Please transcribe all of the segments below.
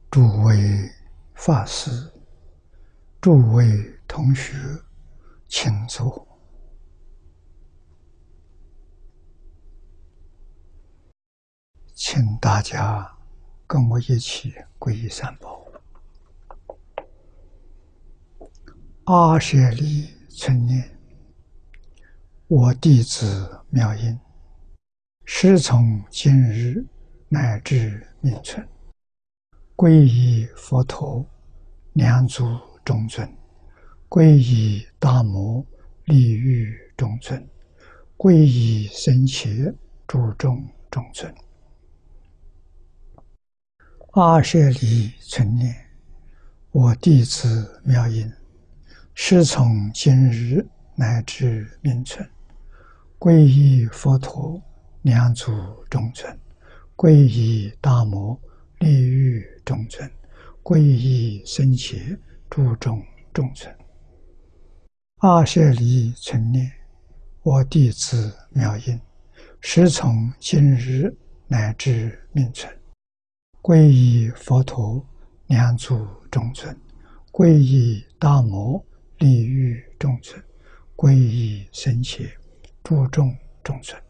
诸位法师、诸位同学，请坐。请大家跟我一起皈依三宝。阿舍利存念，我弟子妙音，师从今日乃至命存，皈依佛陀，两足中尊；皈依大摩，利欲中尊；皈依僧伽，诸众中尊。阿舍利存念，我弟子妙音，师从今日乃至命存，皈依佛陀，两足中尊；皈依大摩，利欲中尊；皈依僧伽，诸众中尊。阿舍利存念，我弟子妙音，师从今日乃至命存，皈依佛陀，两足中尊；皈依大摩，利欲中尊；皈依僧伽，诸众中尊。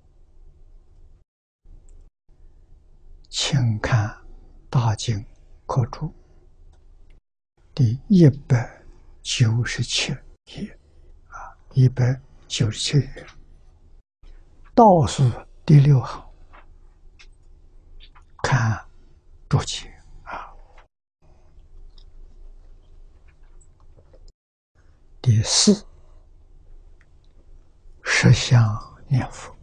请看大经科注第197页，197页倒数第6行，看注解第4，实相念佛，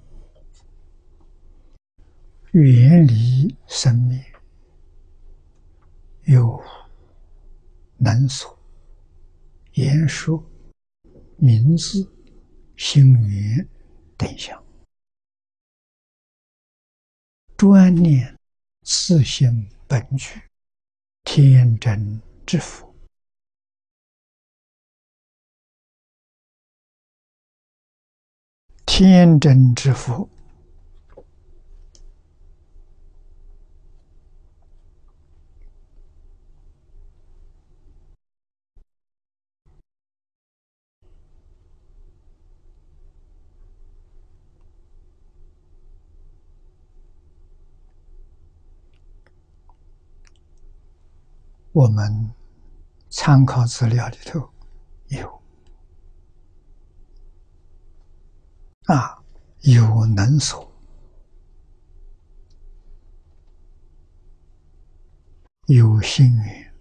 远离生灭，有能所、言说、名字、心缘等相，专念自性本具，天真之佛。天真之佛，我们参考资料里头有有能所，有心缘，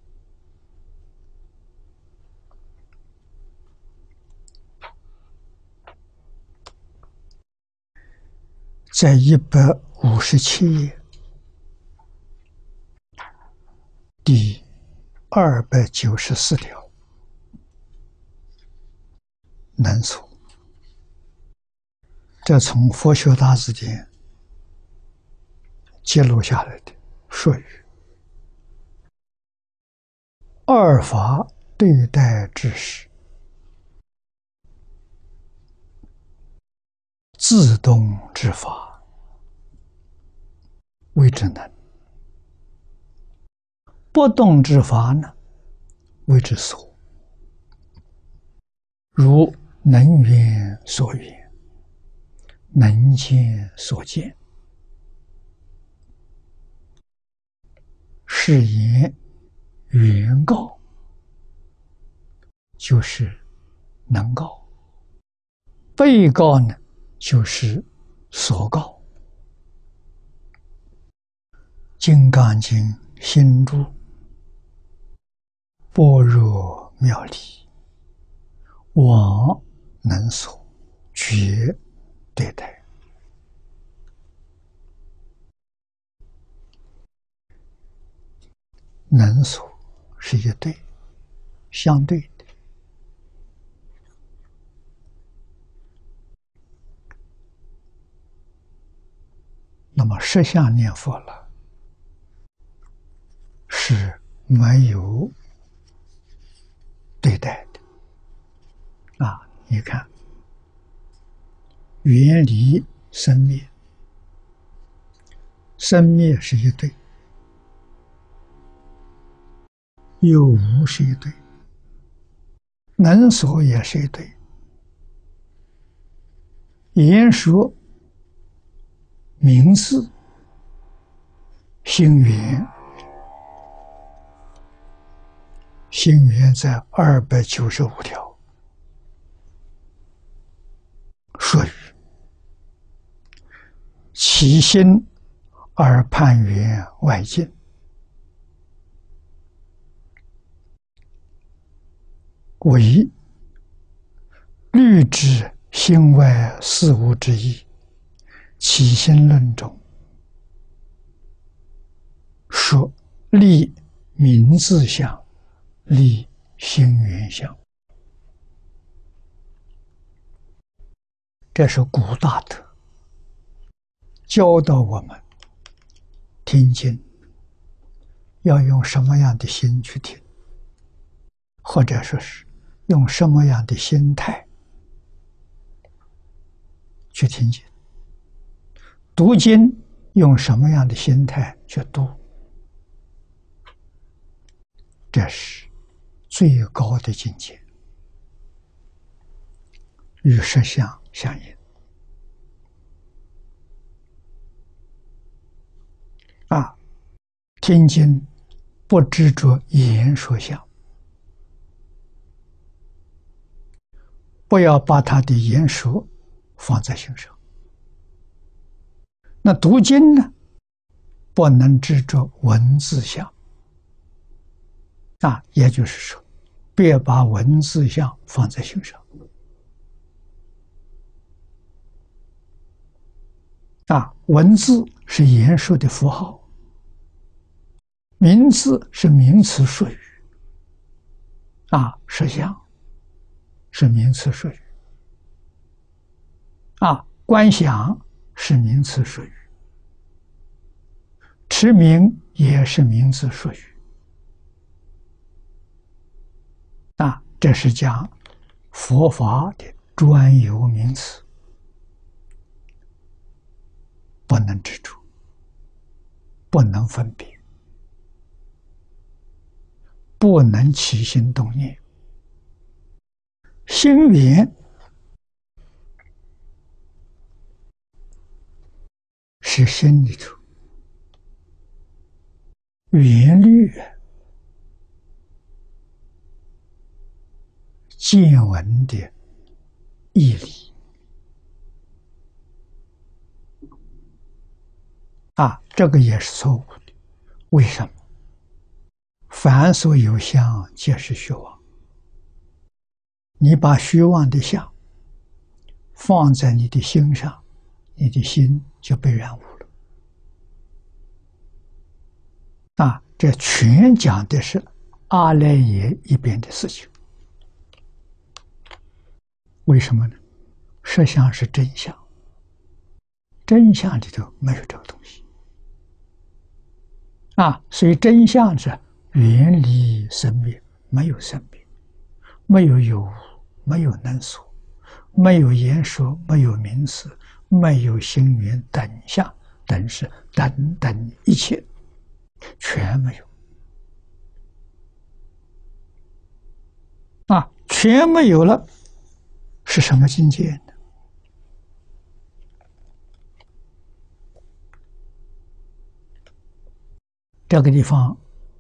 在157页第294条，能所。这从佛学大字典记录下来的术语。二法对待之时，自动之法谓之能，不动之法呢谓之所。如能缘所缘，能见所见，是言原告，就是能告；被告呢，就是所告。金刚经心注般若妙理，往能所，觉对待。能所是一对，相对的。那么实相念佛了，是没有对待的。你看，远离生灭，生灭是一对， 有无是一对，能所也是一对，言说名字心缘，心缘在295条，说语起心而判缘外境，为律知心外事物之意。起心论中说立名字相，立心缘相，这是古大德教导我们听经要用什么样的心去听，或者说是用什么样的心态去听经，读经用什么样的心态去读，这是最高的境界，与实相相应。听经不执着言说相，不要把他的言说放在心上。那读经呢，不能执着文字相，也就是说，别把文字相放在心上。文字是言说的符号，名字是名词术语，实相是名词术语，观想是名词术语，持名也是名词术语，这是讲佛法的专有名词，不能执着，不能分别，不能起心动念。心缘是心里头缘虑见闻的义理，这个也是错误的。为什么？凡所有相，皆是虚妄。你把虚妄的相放在你的心上，你的心就被染污了。这全讲的是阿赖耶一边的事情。为什么呢？实相是真相，真相里头没有这个东西。所以真相是远离生灭，没有生灭，没有有无，没有能所，没有言说，没有名词，没有心缘等相等事等等一切，全没有。全没有了，是什么境界呢？这个地方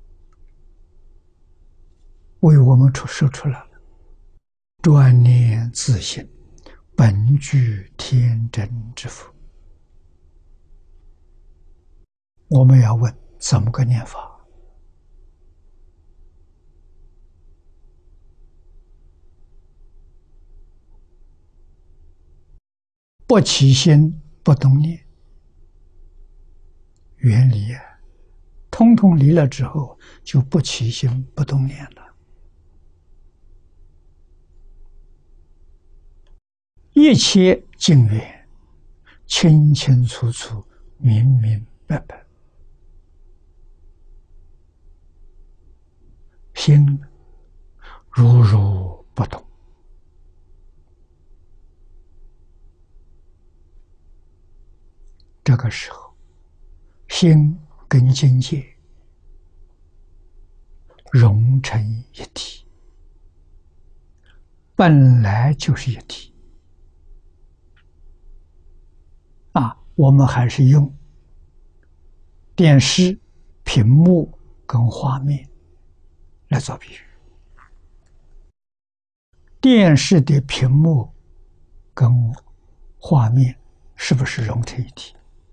为我们说出来了：专念自性，本具天真之福。我们要问怎么个念法？不起心，不动念，远离通通离了之后，就不起心不动念了。一切境缘，清清楚楚，明明白白，心如如不动。这个时候，心跟境界融成一体，本来就是一体。我们还是用电视屏幕跟画面来做比喻。电视的屏幕跟画面是不是融成一体？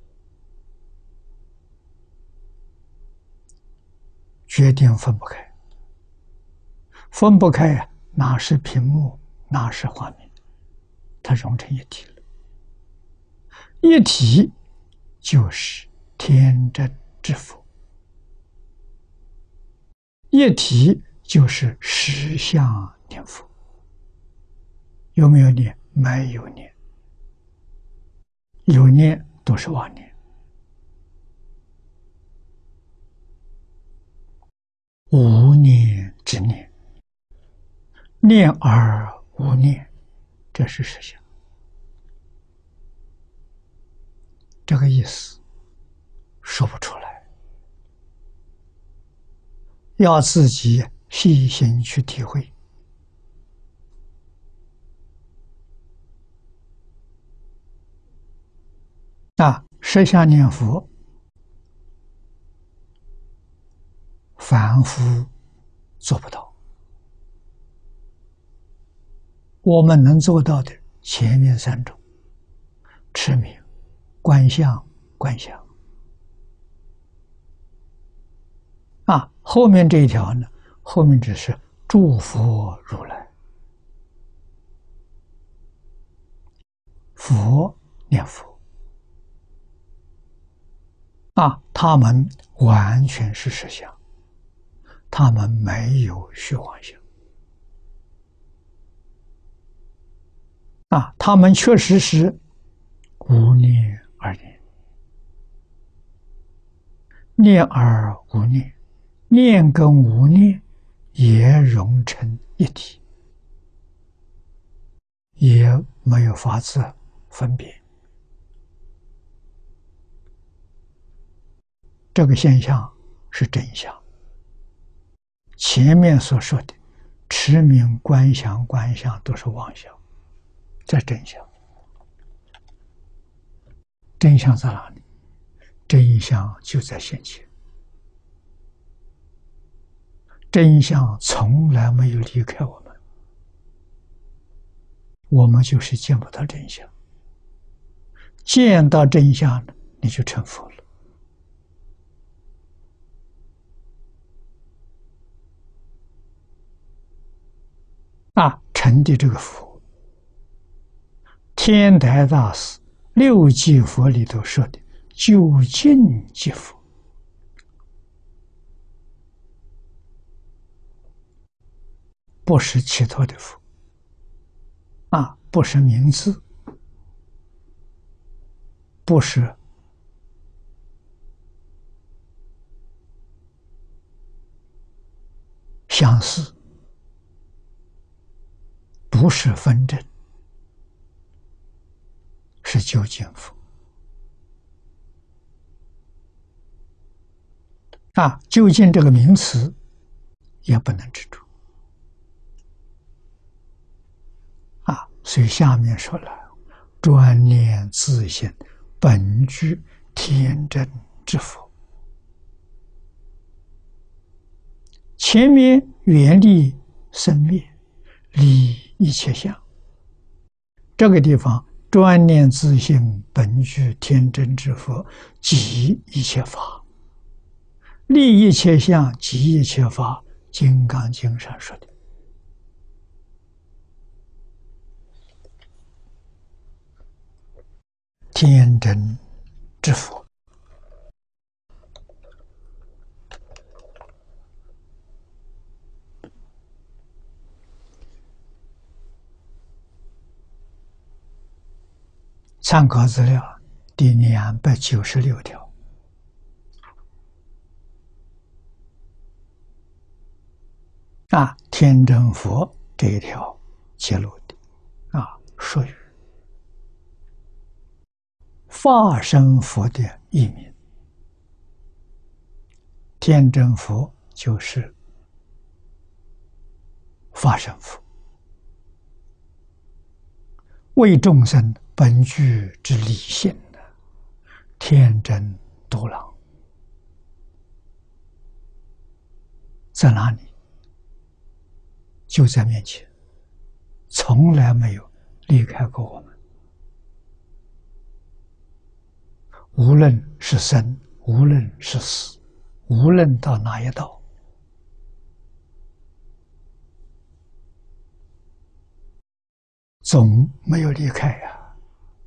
决定分不开，分不开呀，哪是屏幕，哪是画面，它融成一体了。一体就是天真之佛，一体就是实相念佛。有没有念？没有念，有念都是妄念。无念之念，念而无念，这是实相。这个意思说不出来，要自己细心去体会。实相念佛，凡夫做不到。我们能做到的前面三种：持名、观相、观想。后面这一条呢？后面只是诸佛如来，佛念佛。他们完全是实相，他们没有虚妄相。他们确实是无念而念，念而无念，念跟无念也融成一体，也没有法子分别。这个现象是真相。前面所说的持名、观想、观相都是妄想，这真相。真相在哪里？真相就在现前。真相从来没有离开我们，我们就是见不到真相。见到真相了，你就成佛了。成的这个佛，天台大师六即佛里头说的究竟即佛，不是其他的佛，不是名字，不是相似，不是分证，是究竟佛。究竟这个名词也不能执着。所以下面说了，专念自性本具天真之佛。前面远离生灭，离一切相，这个地方专念自性本具天真之佛，即一切法，离一切相，即一切法。金刚经上说的。天真之佛，参考资料第296条。天真佛这一条揭露的属于化身佛的译名。天真佛就是法身佛，为众生本具之理性，天真独朗。在哪里？就在面前，从来没有离开过我们。无论是生，无论是死，无论到哪一道，总没有离开呀。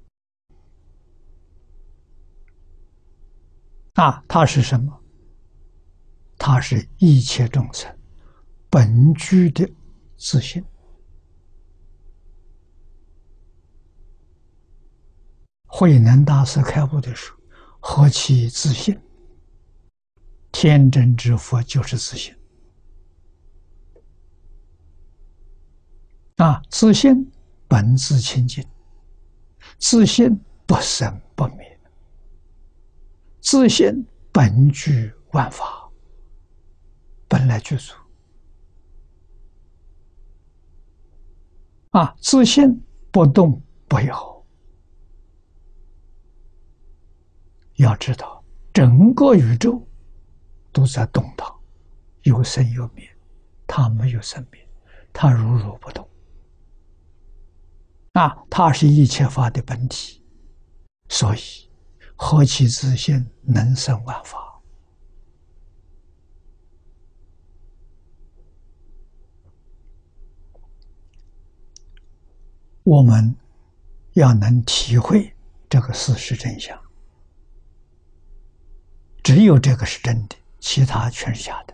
它是什么？它是一切众生本具的自信。慧能大师开悟的时候，何其自信！天真之佛就是自信。自信本自清净，自信不生不灭，自信本具万法，本来具足。自信不动不摇。要知道，整个宇宙都在动荡，有生有灭，它没有生灭，它如如不动。它是一切法的本体，所以何其自信，能生万法。我们要能体会这个事实真相，只有这个是真的，其他全是假的。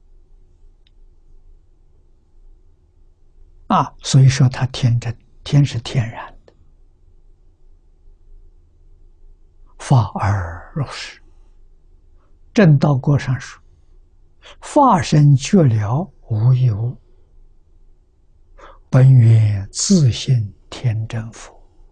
所以说它天真，天是天然的，法而入实。正道过上说：法身觉了无一物，本源自性天真佛。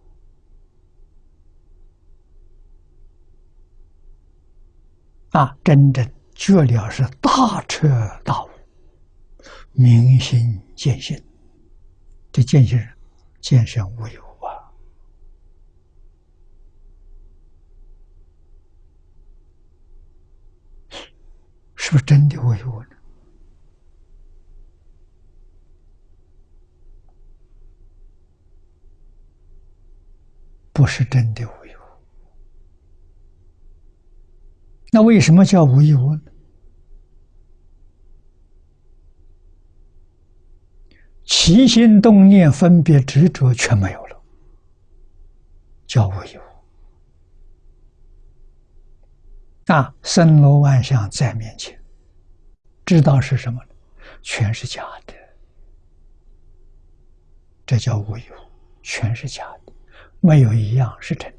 真正觉了是大彻大悟，明心见性。这见性人见性无有是不是真的无有呢？不是真的无有。那为什么叫无一物呢？起心动念分别执着全没有了，叫无一物。森罗万象在面前，知道是什么呢？全是假的，这叫无一物，全是假的，没有一样是真的。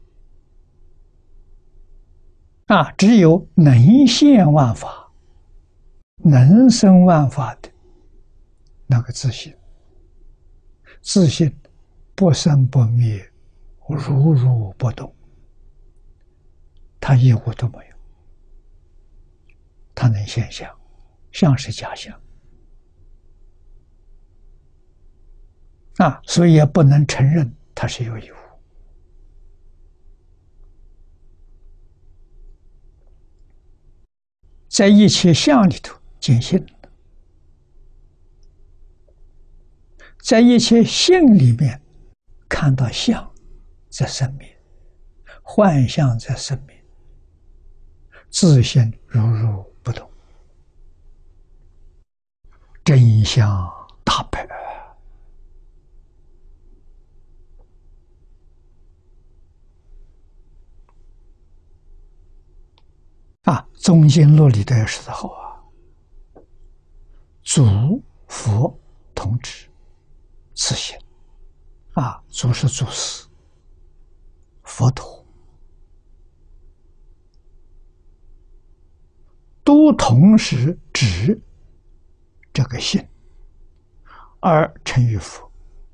只有能现万法，能生万法的那个自信，自信不生不灭，如如不动，它一物都没有，它能现象，相是假象，所以也不能承认它是有一物。在一切相里头见性，在一切性里面看到相在生灭，幻象在生灭，自性如如不动，真相大白。宗经录里头也说得好祖佛同志自性祖是祖师，佛陀都同时指这个性而成于佛。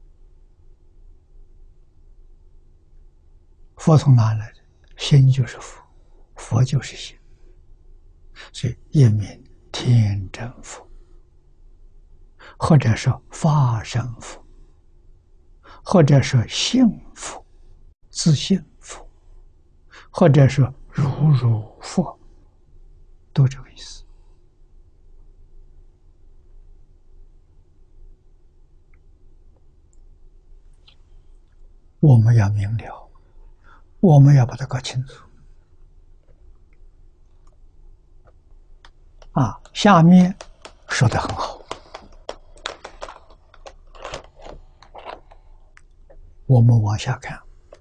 佛从哪来的？心就是佛，佛就是心，所以一名天真佛。 或者说法身佛，或者说信佛、自信佛，或者说如佛，都这个意思。我们要明了，我们要把它搞清楚。下面说得很好，我们往下看。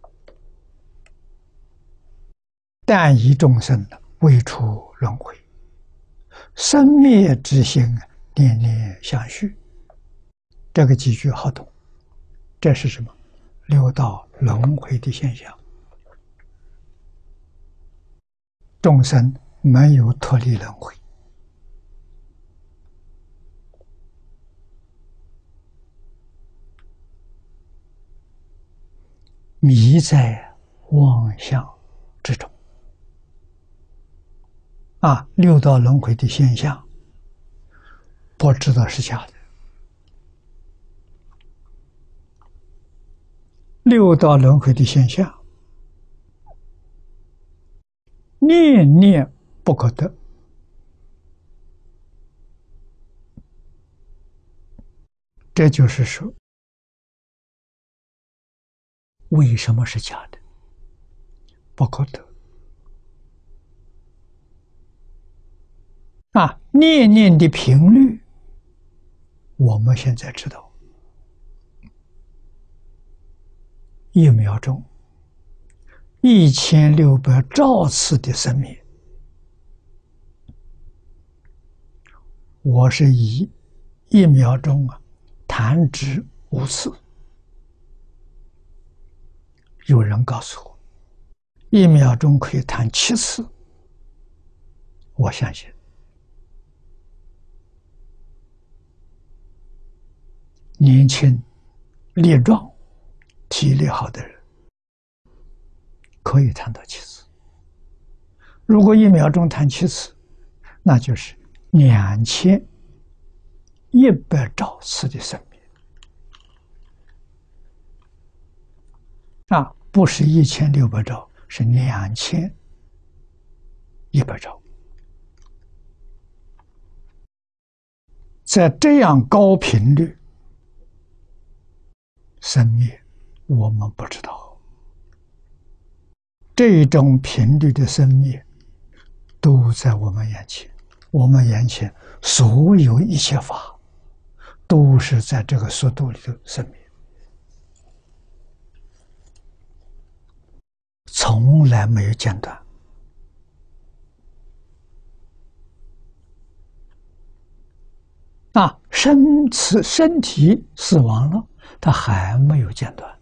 但以众生未出轮回，生灭之心念念相续。这个几句好懂，这是什么？六道轮回的现象。众生没有脱离轮回，迷在妄想之中。六道轮回的现象，不知道是假的。六道轮回的现象，念念不可得。这就是说，为什么是假的？不可得。念念的频率，我们现在知道，1秒钟1600兆次的生灭。我是以1秒钟弹指5次。有人告诉我，1秒钟可以弹7次，我相信。年轻力壮、体力好的人可以弹到7次。如果1秒钟弹7次，那就是2100兆次的生命。不是1600兆，是2100兆。在这样高频率生灭，我们不知道。这种频率的生灭都在我们眼前，我们眼前所有一切法都是在这个速度里头生灭，从来没有间断。身体死亡了，它还没有间断，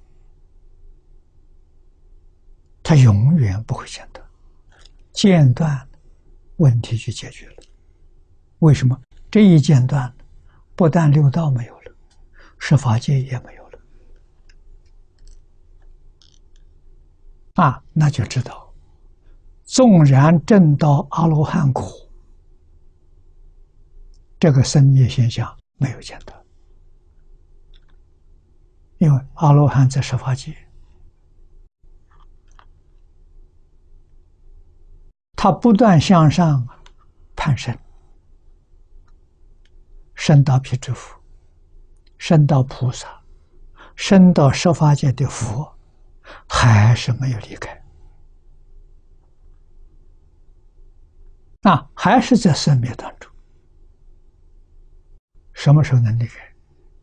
它永远不会间断。间断，问题就解决了。为什么？这一间断，不但六道没有了，十法界也没有了。那就知道，纵然证到阿罗汉果，这个生灭现象没有间断。因为阿罗汉在十法界，他不断向上攀升，升到辟支佛，升到菩萨，升到十法界的佛，还是没有离开。还是在生灭当中。什么时候能离开？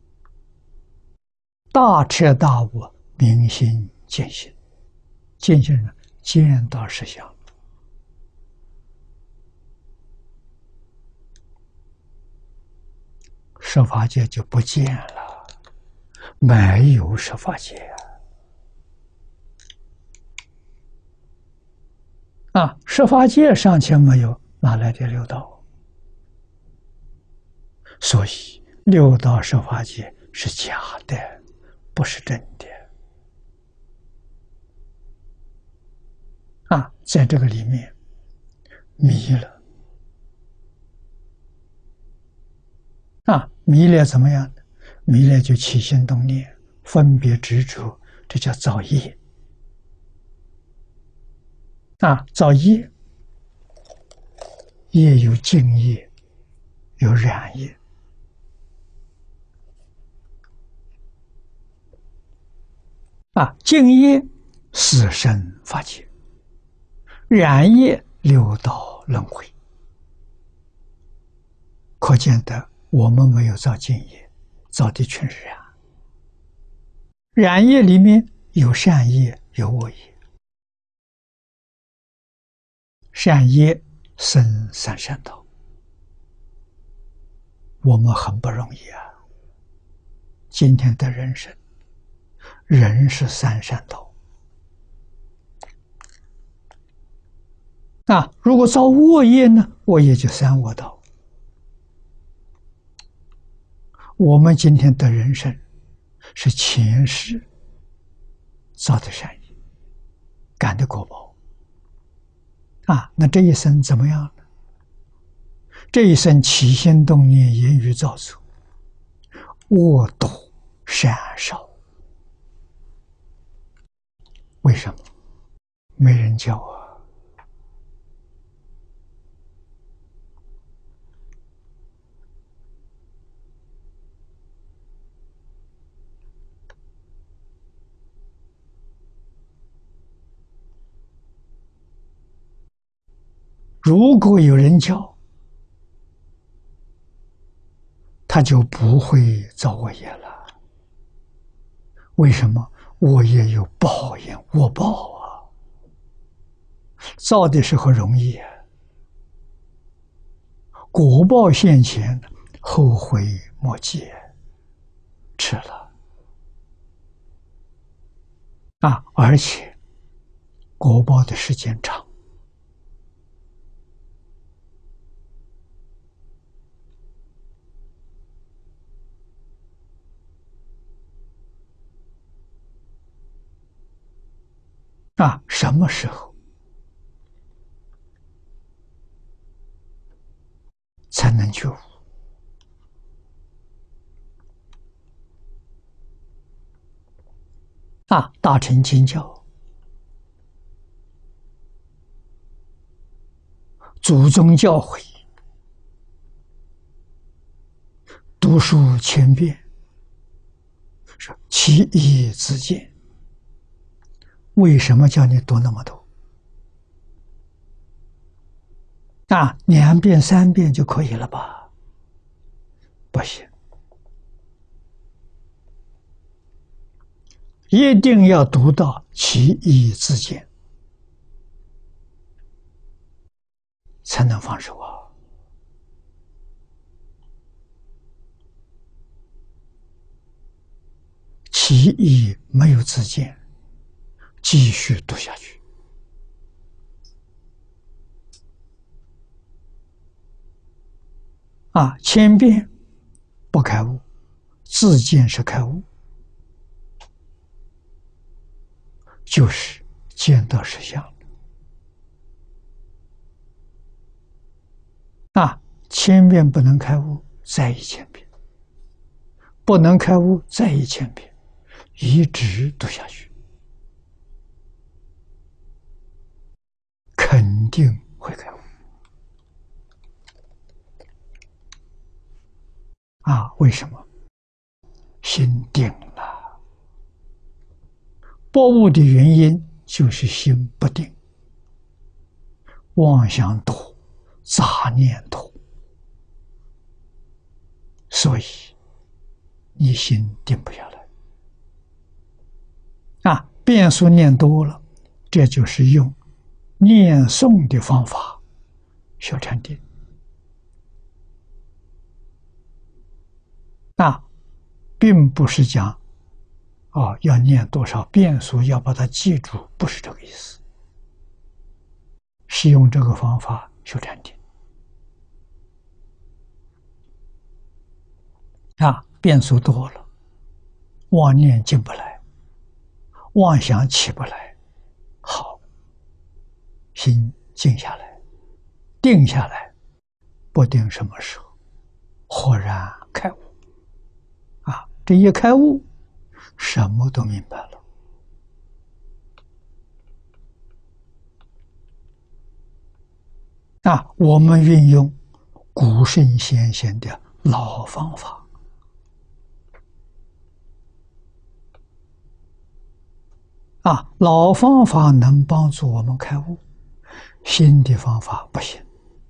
大彻大悟，明心见性，见性人见到实相，十法界就不见了，没有十法界十法界尚且没有，哪来的六道？所以六道十法界是假的，不是真的。在这个里面迷了。 迷恋怎么样的？迷恋就起心动念，分别执着，这叫造业。造业，业有净业，有染业。净业死生法界，染业六道轮回。可见得我们没有造净业，造的全是染。染业里面有善业，有恶业。善业生三善道，我们很不容易啊。今天的人生，人是三善道。如果造恶业呢？恶业就三恶道。我们今天的人生是前世造的善业，感的果报。那这一生怎么样呢？这一生起心动念、言语造作，恶多善少。为什么？没人教啊。如果有人教，他就不会造恶业了。为什么？恶业有报应，恶报啊！造的时候容易啊，果报现前，后悔莫及，吃了而且果报的时间长。什么时候才能觉悟？大乘经教，祖宗教诲，读书千遍，是其义自见。为什么叫你读那么多？2遍3遍就可以了吧？不行，一定要读到其义自见，才能放手啊！其义没有自见，继续读下去。千遍不开悟，自见是开悟，就是见到实相了。千遍不能开悟，再1000遍；不能开悟，再1000遍，一直读下去，肯定会开悟。为什么？心定了。不悟的原因就是心不定，妄想多，杂念多，所以你心定不下来。变数念多了，这就是用念诵的方法修禅定。并不是讲要念多少变数，要把它记住，不是这个意思。是用这个方法修禅定。变数多了，妄念进不来，妄想起不来，好，心静下来，定下来，不定什么时候豁然开悟。 这一开悟，什么都明白了。我们运用古圣先贤的老方法，老方法能帮助我们开悟，新的方法不行。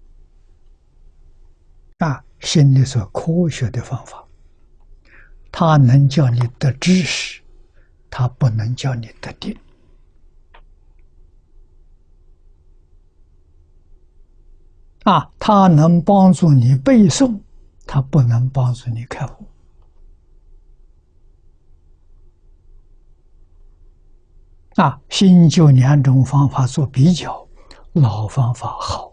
新的是科学的方法，它能叫你得知识，它不能叫你得定。它能帮助你背诵，它不能帮助你开悟。新旧两种方法做比较，老方法好。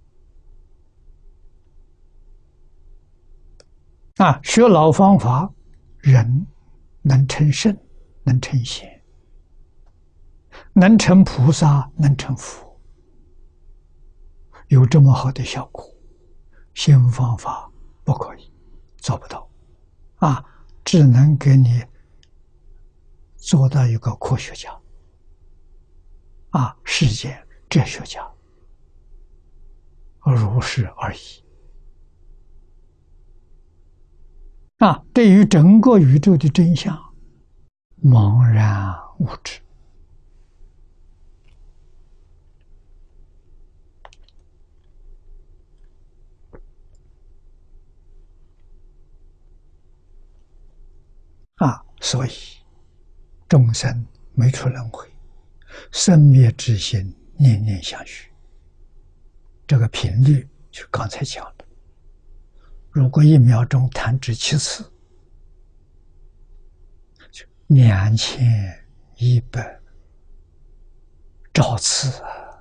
学老方法，人能成圣，能成贤，能成菩萨，能成佛，有这么好的效果。新方法不可以，做不到。只能给你做到一个科学家，世界哲学家，如是而已。对于整个宇宙的真相，茫然无知。所以众生没出轮回，生灭之心，念念相续。这个频率就刚才讲的，如果1秒钟弹指7次，就2100兆次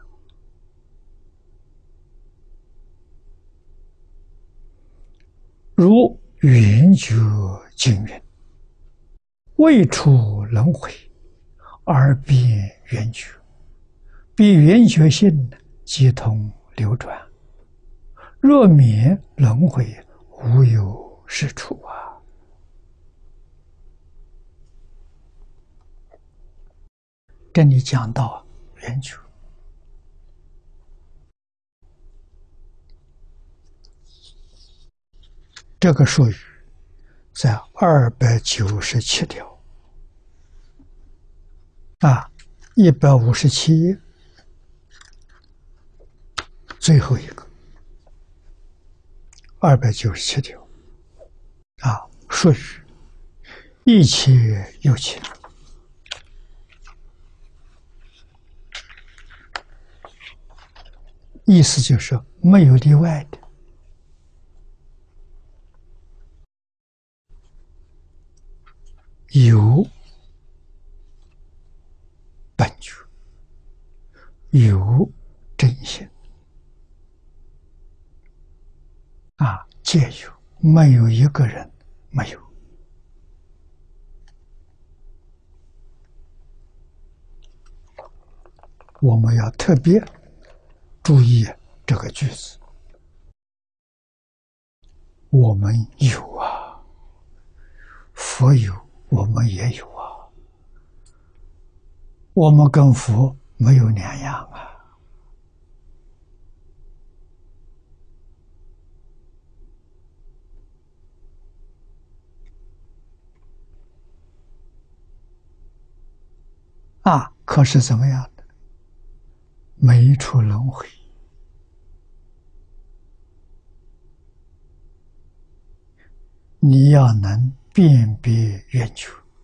如圆觉经云：未出轮回，而变圆觉，彼圆觉性即通流转。若免轮回，无有是处跟你讲到圆觉，这个术语在297条157页最后一个297条术语一切有情，意思就是没有例外的。有本觉，有真心皆有，没有一个人没有。我们要特别注意这个句子，我们有佛有，我们也有我们跟佛没有两样可是怎么样的？没出轮回。你要能辨别圆觉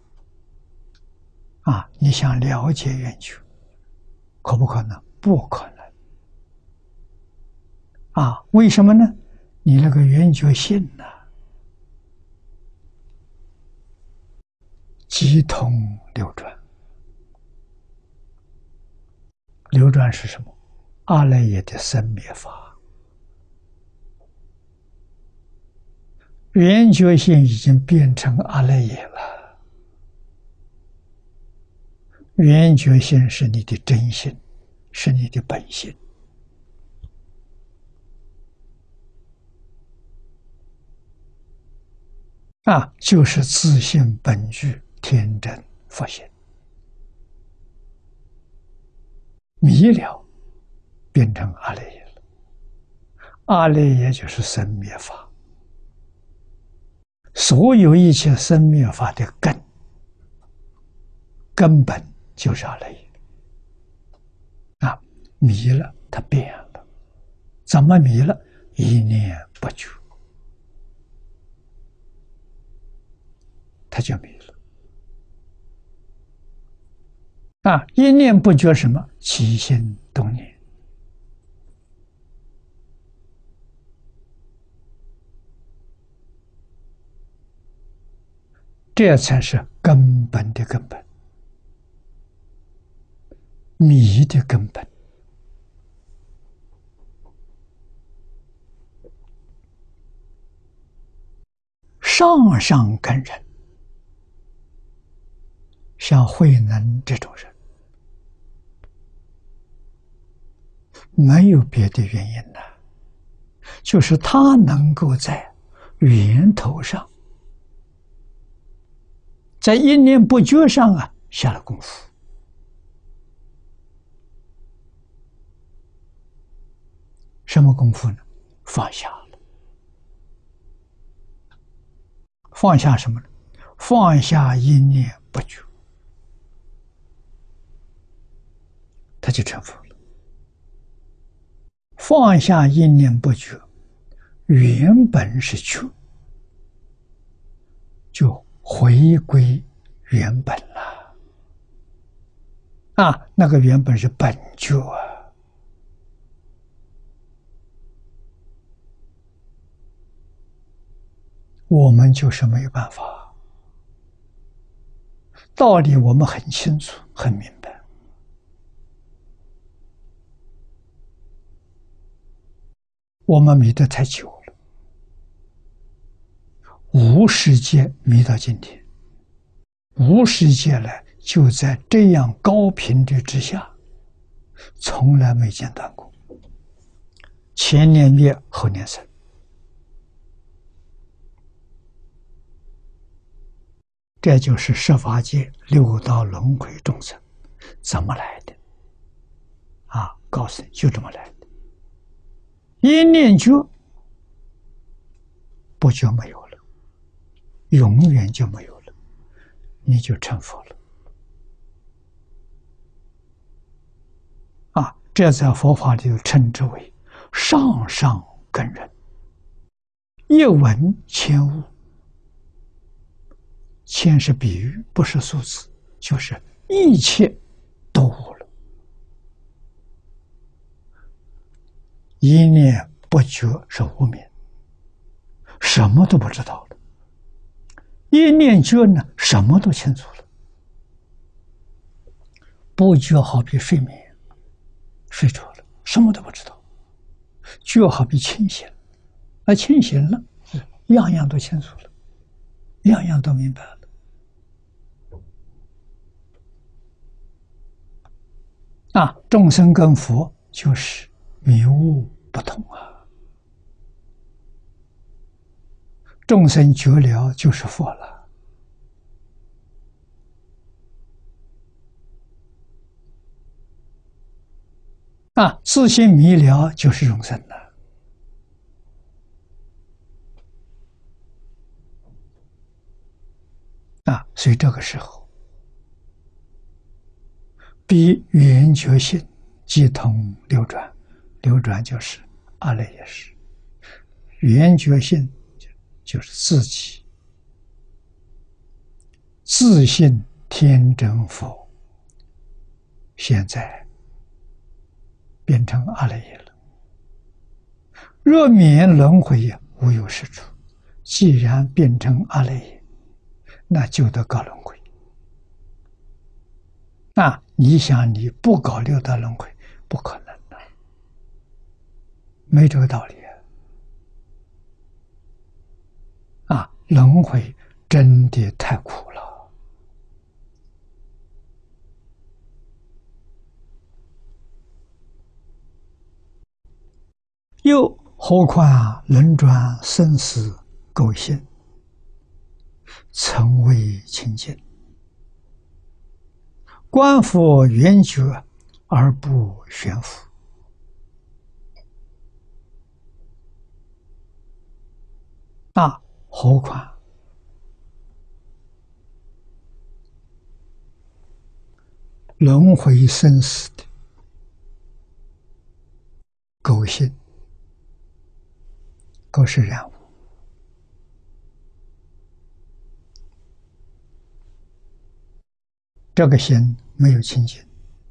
你想了解圆觉，可不可能？不可能为什么呢？你那个圆觉性即通流转。流转是什么？阿赖耶的生灭法。圆觉性已经变成阿赖耶了。圆觉性是你的真性，是你的本性。 就是自性本具天真佛性，迷了变成阿赖耶了。阿赖耶就是生灭法，所有一切生灭法的根本就是阿赖耶。迷了，它变了，怎么迷了？一念不觉，它就迷了。一念不觉什么？起心动念。这才是根本的根本，迷的根本。上上根人，像慧能这种人，没有别的原因了，就是他能够在源头上，在一念不觉上下了功夫。什么功夫呢？放下了。放下什么呢？放下一念不觉，他就成佛了。放下一念不觉，原本是觉，就回归原本了。那个原本是本觉我们就是没有办法。道理我们很清楚，很明白，我们迷得太久了，无世界迷到今天，无世界呢就在这样高频率之下，从来没间断过，前年灭，后年生。这就是十法界六道轮回众生怎么来的告诉你，就这么来的。一念觉，不觉没有了，永远就没有了，你就成佛了。这在佛法里就称之为上上根人，一闻千悟。千是比喻，不是数字，就是一切都悟了。一念不觉是无明，什么都不知道了。一念觉呢，什么都清楚了。不觉好比睡眠，睡着了，什么都不知道。觉好比清醒，清醒了，样样都清楚了，样样都明白了。众生跟佛就是迷悟不同众生觉了就是佛了。自性迷了就是永生了。所以这个时候彼缘觉性即通流转，流转就是阿赖耶识，缘觉性就是自己自性天真佛，现在变成阿赖耶了。若免轮回无有是处，既然变成阿赖耶，那就得搞轮回。你想你不搞六道轮回，不可能的，没这个道理轮回真的太苦了。又何况轮转生死垢性， 曾为清净。观佛圆觉而不悬浮。何况轮回生死的垢性，垢是染污。这个心没有清净，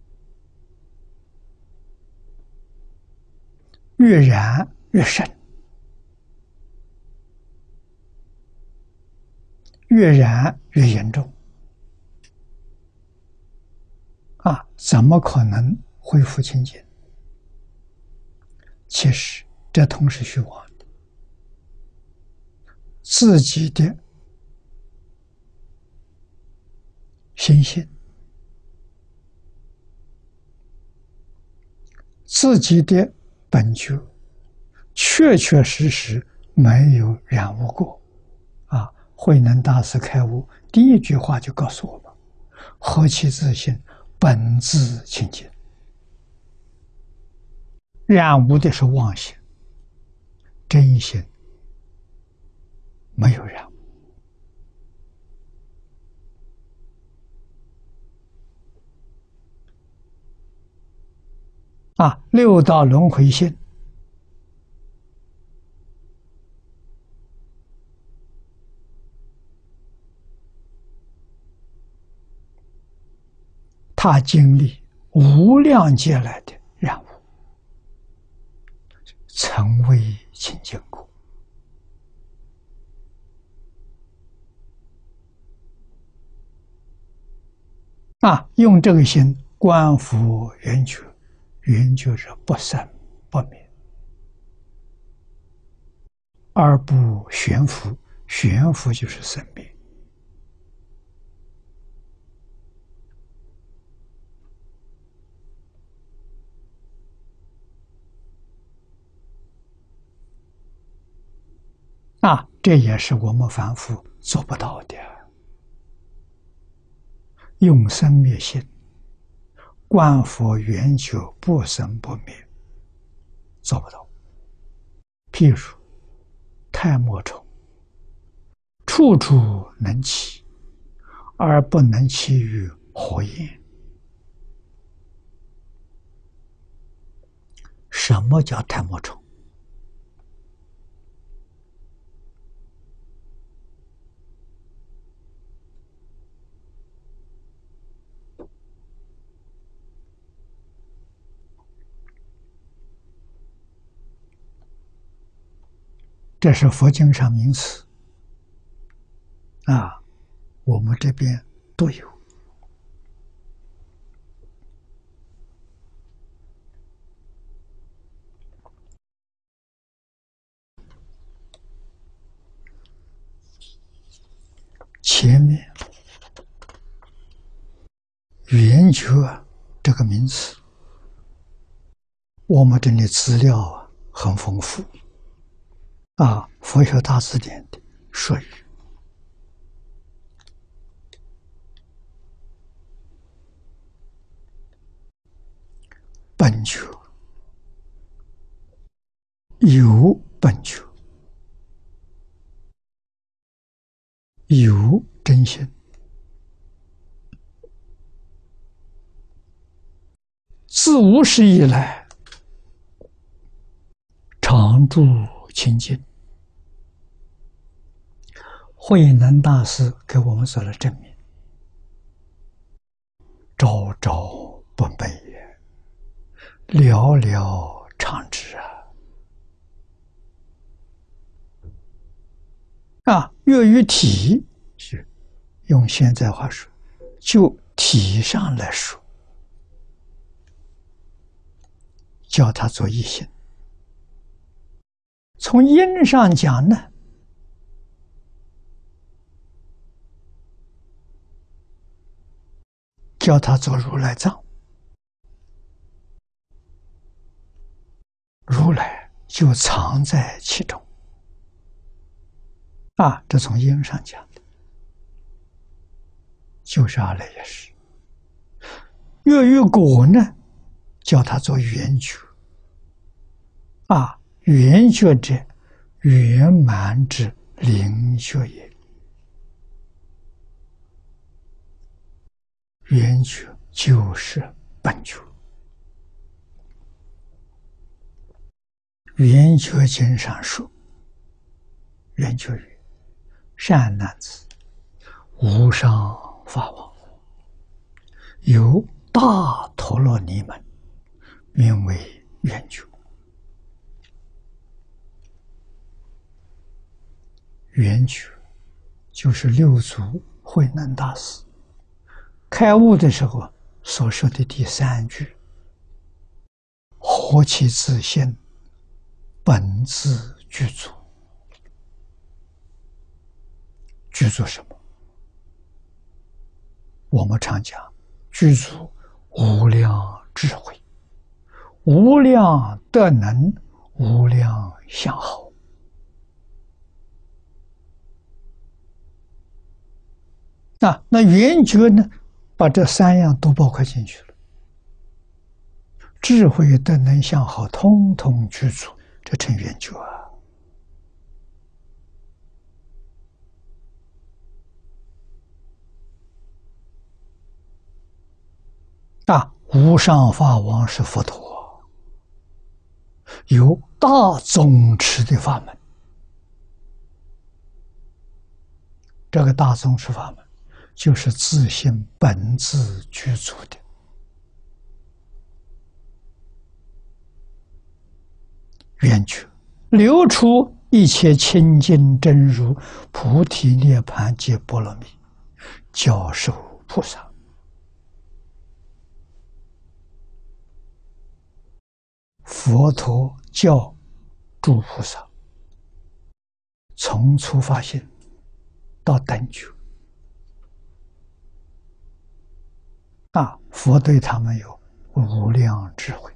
越染越深，越染越严重。怎么可能恢复清净？其实这通是虚妄的，自己的心性，自己的本觉，确确实实没有染污过。慧能大师开悟第一句话就告诉我们：何其自信，本自清净。染污的是妄心，真心没有染污。六道轮回性，他经历无量劫来的染污，曾未清净过。用这个心观佛圆觉，圆觉是不生不灭，而不悬浮，悬浮就是生灭。这也是我们凡夫做不到的。用生灭心，观佛圆觉不生不灭，做不到。譬如太末虫，处处能起，而不能起于火焰。什么叫太末虫？这是佛经上名词，我们这边都有。前面圆觉这个名词，我们这里资料很丰富。佛学大辞典的术语，本觉、有本觉、有真心、自无始以来常住清净。慧能大师给我们做了证明，朝朝不昧也，寥寥常至月于体，是用现在话说，就体上来说，叫他做一心。从因上讲呢，叫他做如来藏，如来就藏在其中。这从因上讲的。 就是阿赖耶识。越狱果呢，叫他做圆觉。圆觉者，圆满之灵觉也。圆觉就是本觉。圆觉经上说：“圆觉曰：善男子，无上法王，有大陀罗尼门，名为圆觉。”圆觉就是六祖慧能大师开悟的时候所说的第三句：“何其自性，本自具足。”具足什么？我们常讲具足无量智慧、无量德能、无量相好。那圆觉呢，把这三样都包括进去了。智慧、德能、相好，通通具足，这成圆觉无上法王是佛陀，有大宗持的法门。这个大宗持法门就是自性本自具足的圆觉，流出一切清净真如菩提涅槃及波罗蜜，教授菩萨。佛陀教诸菩萨，从初发心到等觉，佛对他们有无量智慧，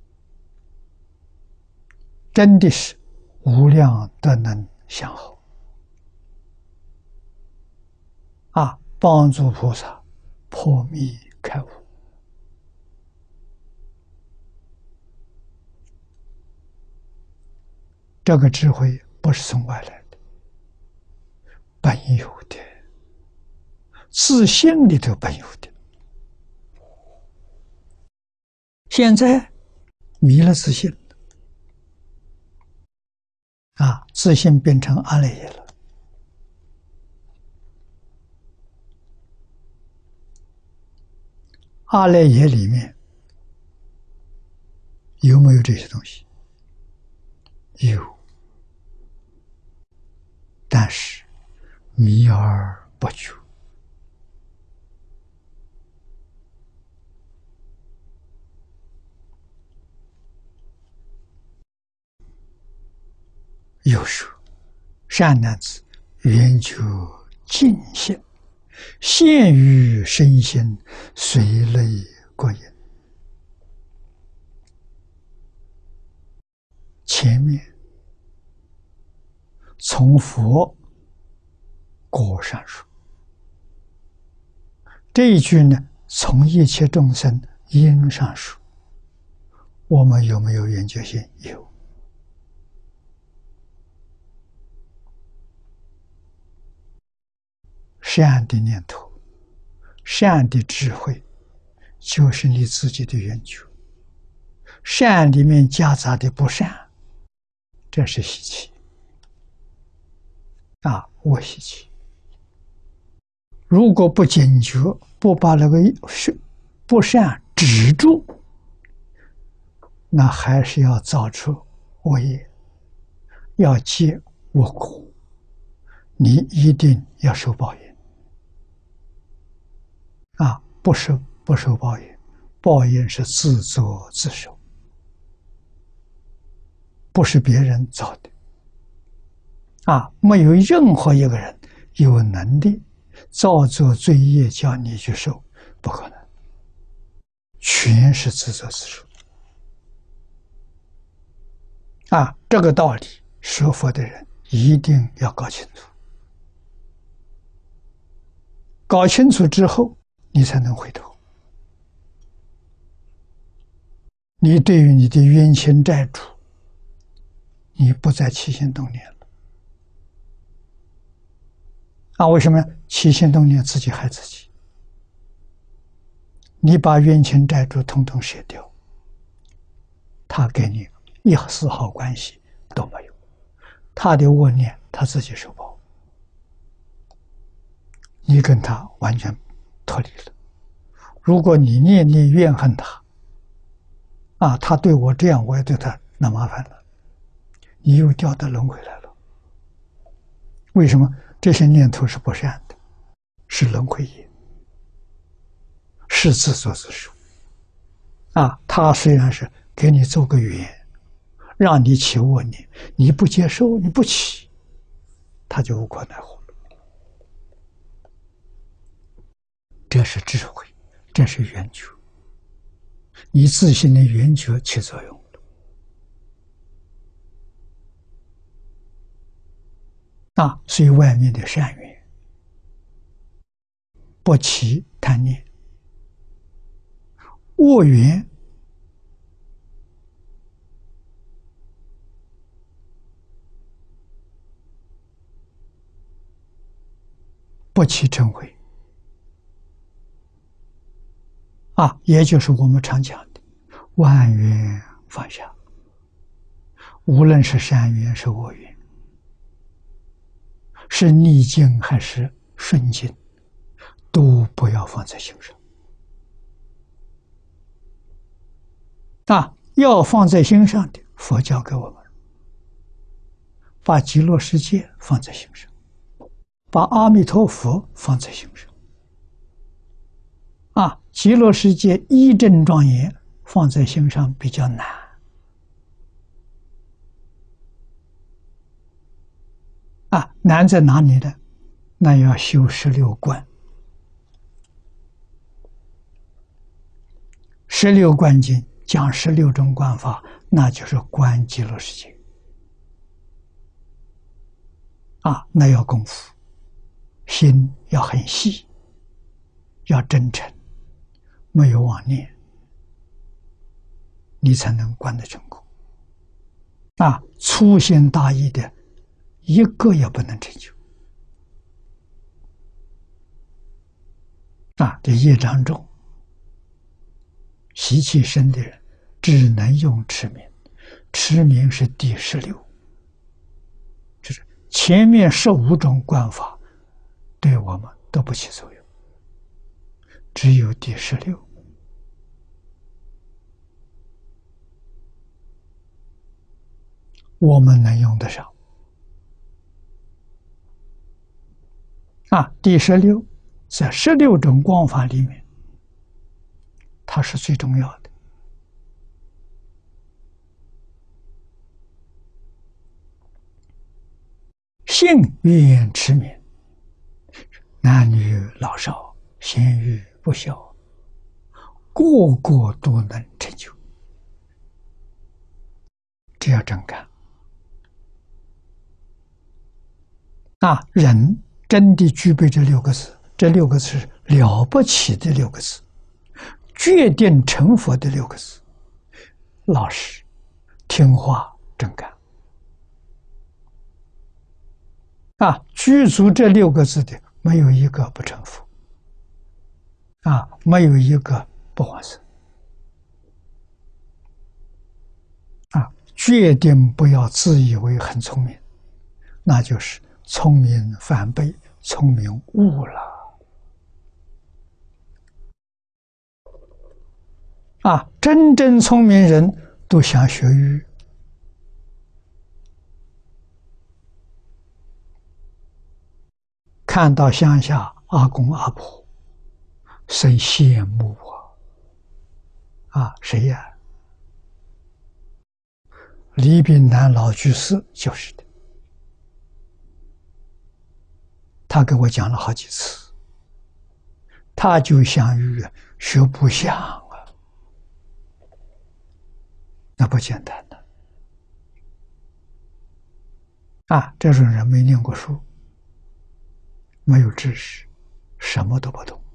真的是无量德能相好帮助菩萨破迷开悟。这个智慧不是从外来的，本有的，自性里头本有的。现在迷了自性自性变成阿赖耶了。阿赖耶里面有没有这些东西？有，但是迷而不觉。又说：善男子，圆觉净性，现于身心，随类各因。前面从佛果上说，这一句呢，从一切众生因上说。我们有没有圆觉性？有。善的念头，善的智慧，就是你自己的圆觉。善里面夹杂的不善，这是习气我习气。如果不警觉，不把那个不善止住，那还是要造出恶业，要结恶果，你一定要受报应不受报应，报应是自作自受，不是别人造的没有任何一个人有能力造作罪业叫你去受，不可能，全是自作自受这个道理学佛的人一定要搞清楚。 搞清楚之后，你才能回头。你对于你的冤亲债主，你不再起心动念了。为什么呀？起心动念自己害自己。你把冤亲债主统统舍掉，他跟你一丝毫关系都没有，他的恶念他自己受报，你跟他完全脱离了。如果你念念怨恨他，他对我这样，我也对他，那麻烦了，你又掉到轮回来了。为什么？这些念头是不善的，是轮回业，是自作自受。他虽然是给你做个缘，让你起恶念，你不接受，你不起，他就无可奈何了。这是智慧，这是圆觉，你自信的圆觉起作用了。所以外面的善缘不起贪念，恶缘不起嗔恚，也就是我们常讲的万缘放下。无论是善缘是恶缘，是逆境还是顺境，都不要放在心上。要放在心上的，佛教给我们，把极乐世界放在心上，把阿弥陀佛放在心上。极乐世界一真庄严放在心上比较难。难在哪里呢？那要修16观。16观经讲16种观法，那就是观极乐世界。那要功夫，心要很细，要真诚，没有妄念，你才能观得成功。粗心大意的，一个也不能成就。这业障重、习气深的人，只能用持名。持名是第16，就是前面15种观法对我们都不起作用，只有第16。我们能用得上。第16在16种光法里面，它是最重要的。信愿持名，男女老少，贤愚不肖，个个都能成就。这要真干。人真的具备这6个字，这6个字是了不起的6个字，决定成佛的6个字：老实、听话、真干。具足这6个字的，没有一个不成佛，没有一个不往生。决定不要自以为很聪明，那就是聪明反被聪明误了。真正聪明人都想学儒，看到乡下阿公阿婆，生羡慕谁呀？李炳南老居士就是的，他给我讲了好几次，他就想儒学不像那不简单的。这种人没念过书，没有知识， 什么都不懂。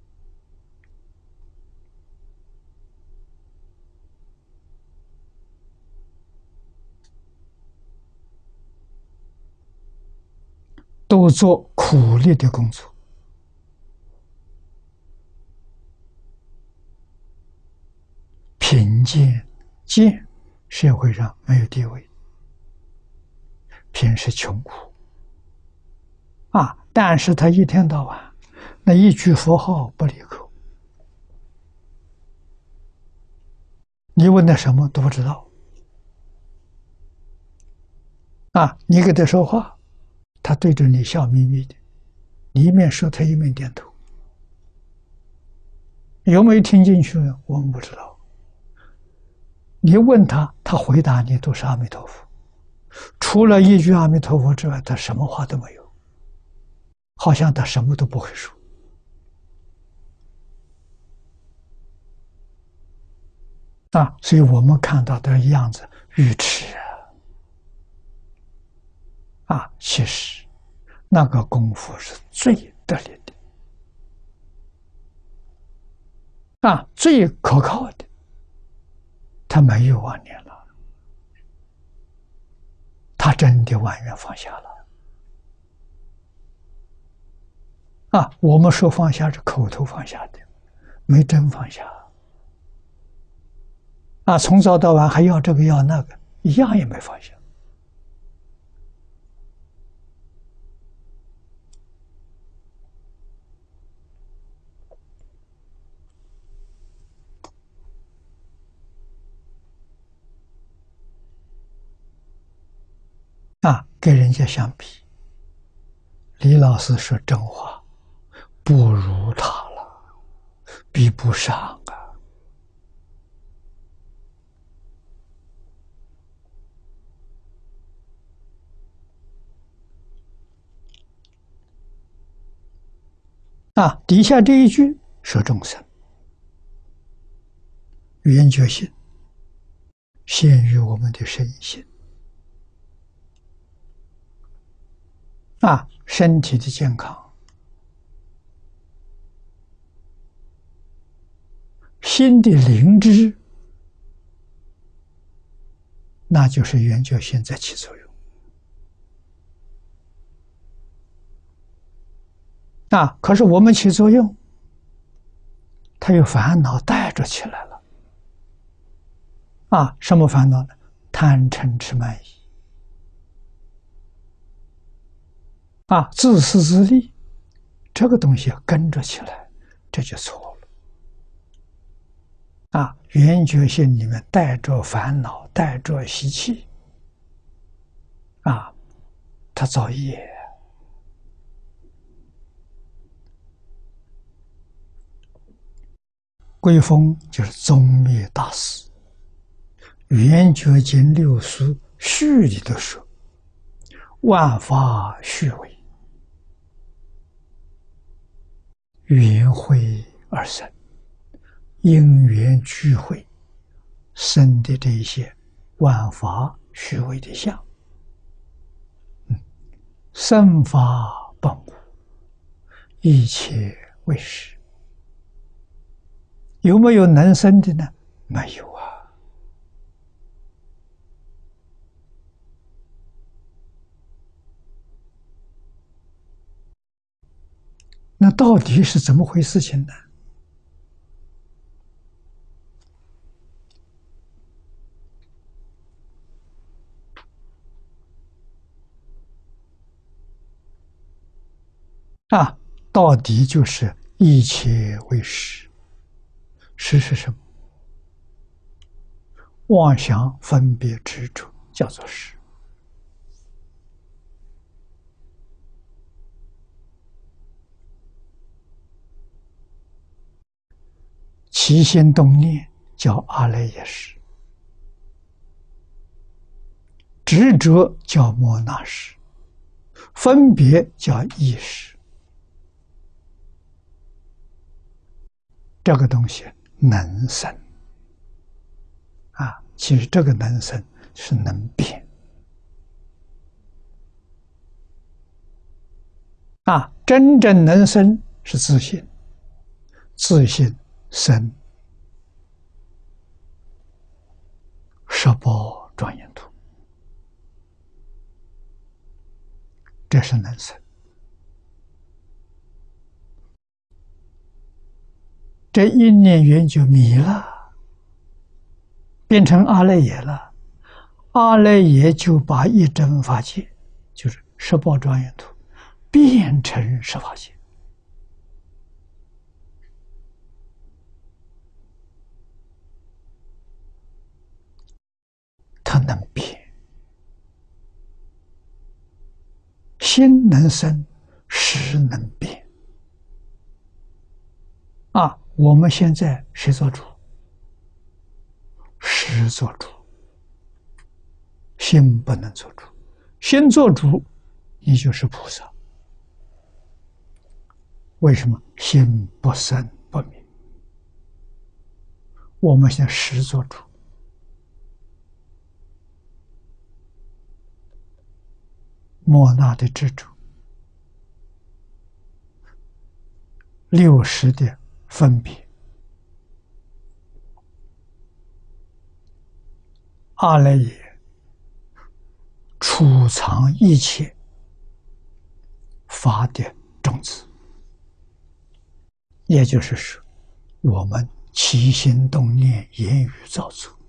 都做苦力的工作，贫贱贱，社会上没有地位，贫是穷苦啊。但是他一天到晚那一句佛号不离口，你问他什么都不知道啊。你给他说话，他对着你笑眯眯的，你一面说他一面点头。有没有听进去呢？我们不知道。你问他，他回答你都是阿弥陀佛，除了一句阿弥陀佛之外，他什么话都没有，好像他什么都不会说啊。所以我们看到的样子愚痴啊，其实那个功夫是最得力的啊，最可靠的。他没有妄念了，他真的完全放下了啊！我们说放下是口头放下的，没真放下啊！从早到晚还要这个要那个，一样也没放下啊！跟人家相比，李老师说真话，不如他了，比不上啊！底下这一句说众生圆觉性现于我们的身心啊，身体的健康，心的灵知，那就是圆觉性在起作用啊。可是我们起作用，他有烦恼带着起来了啊。什么烦恼呢？贪嗔痴慢疑啊，自私自利，这个东西跟着起来，这就错了啊。圆觉性里面带着烦恼，带着习气啊，他造业。归峰就是宗灭大师，圆觉经六书序里头说：万法虚伪，缘会而生，因缘聚会生的这些万法虚伪的相，生法本无，一切为实。有没有能生的呢？没有啊。那到底是怎么回事情呢？啊，到底就是一切为实。实是什么？妄想分别执着叫做实。起心动念叫阿赖耶识，执着叫摩那识，分别叫意识。这个东西能生啊，其实这个能生是能变啊，真正能生是自信，自信生十宝庄严土，这是能生。这一念缘就迷了，变成阿赖耶了。阿赖耶就把一真法界，就是十宝庄严土，变成十法界。它能变，心能生，识能变。我们现在谁做主？识做主，心不能做主。心做主，你就是菩萨。为什么？心不生不灭。我们现在识做主，莫那的执着，60的分别，阿赖耶储藏一切法的种子，也就是说，我们起心动念、言语造作，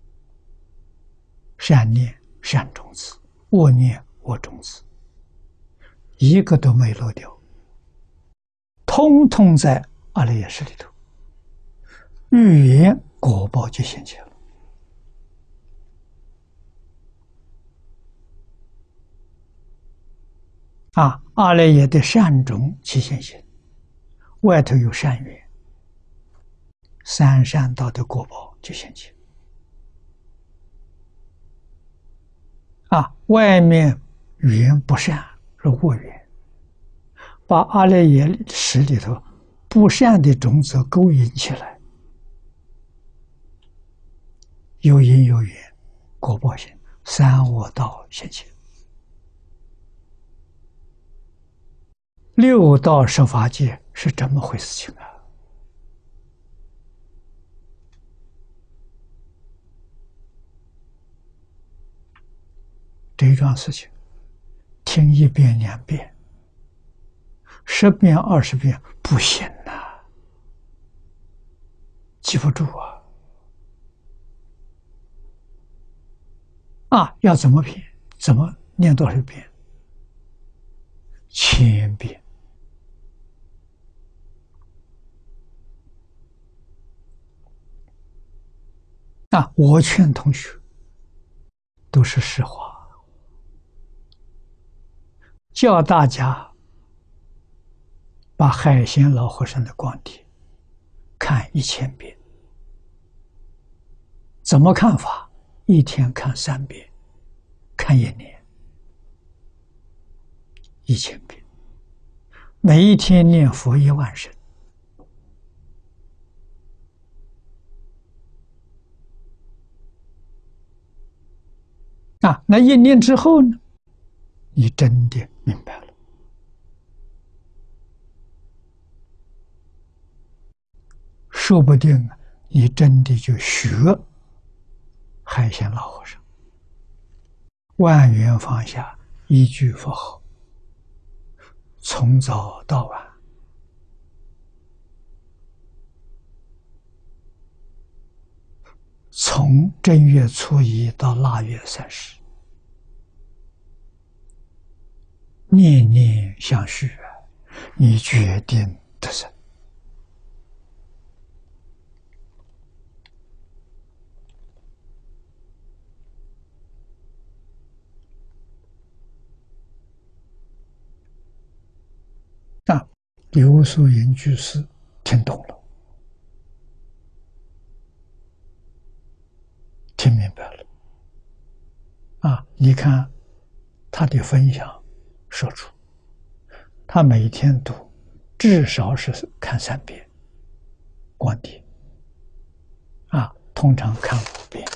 善念善种子，恶念恶种子，一个都没漏掉，通通在阿赖耶识里头，语言果报就现前了。阿赖耶的善种起现行，外头有善缘，三善道的果报就现前。外面缘不善是恶缘，把阿赖耶识里头不善的种子勾引起来，有因有缘，果报现，三恶道现前。六道十法界是这么回事情啊！这一桩事情，听1遍2遍，10遍20遍不行啊，记不住要怎么遍？怎么念多少遍？1000遍。我劝同学都是实话，叫大家把海鲜老和尚的光碟看1000遍。怎么看法？一天看3遍，看1年，1000遍，每一天念佛1万声。那1年之后呢？你真的明白了，说不定你真的就学海鲜老和尚，万缘放下，一句佛号，从早到晚，从正月初1到腊月30，念念相续，你决定得胜。刘素云居士听懂了，听明白了。你看他的分享说出，他每天读至少是看3遍光碟，通常看5遍，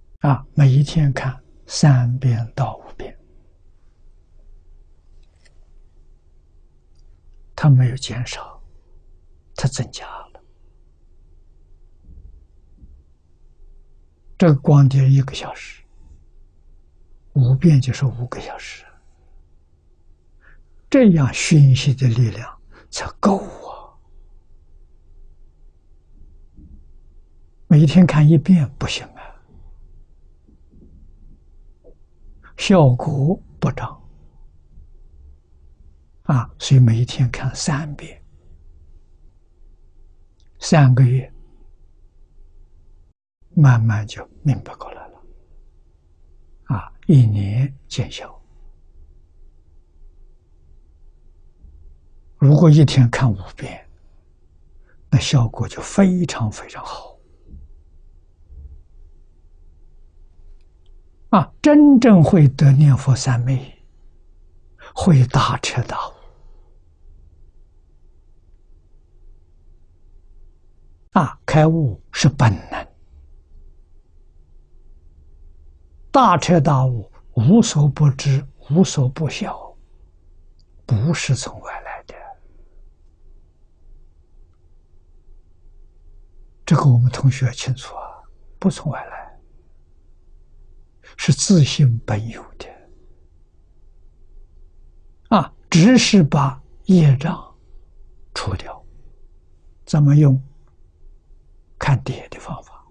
每一天看3遍到5遍。 它没有减少，它增加了。这个光碟1个小时，5遍就是5个小时，这样熏习的力量才够啊！每天看1遍不行啊，效果不彰啊，所以每一天看3遍，3个月，慢慢就明白过来了啊，1年见效。如果一天看5遍，那效果就非常非常好啊！真正会得念佛三昧，会大彻大悟啊！开悟是本能，大彻大悟，无所不知，无所不晓，不是从外来的。这个我们同学要清楚啊，不从外来，是自性本有的啊，只是把业障除掉。怎么用？看碟的方法，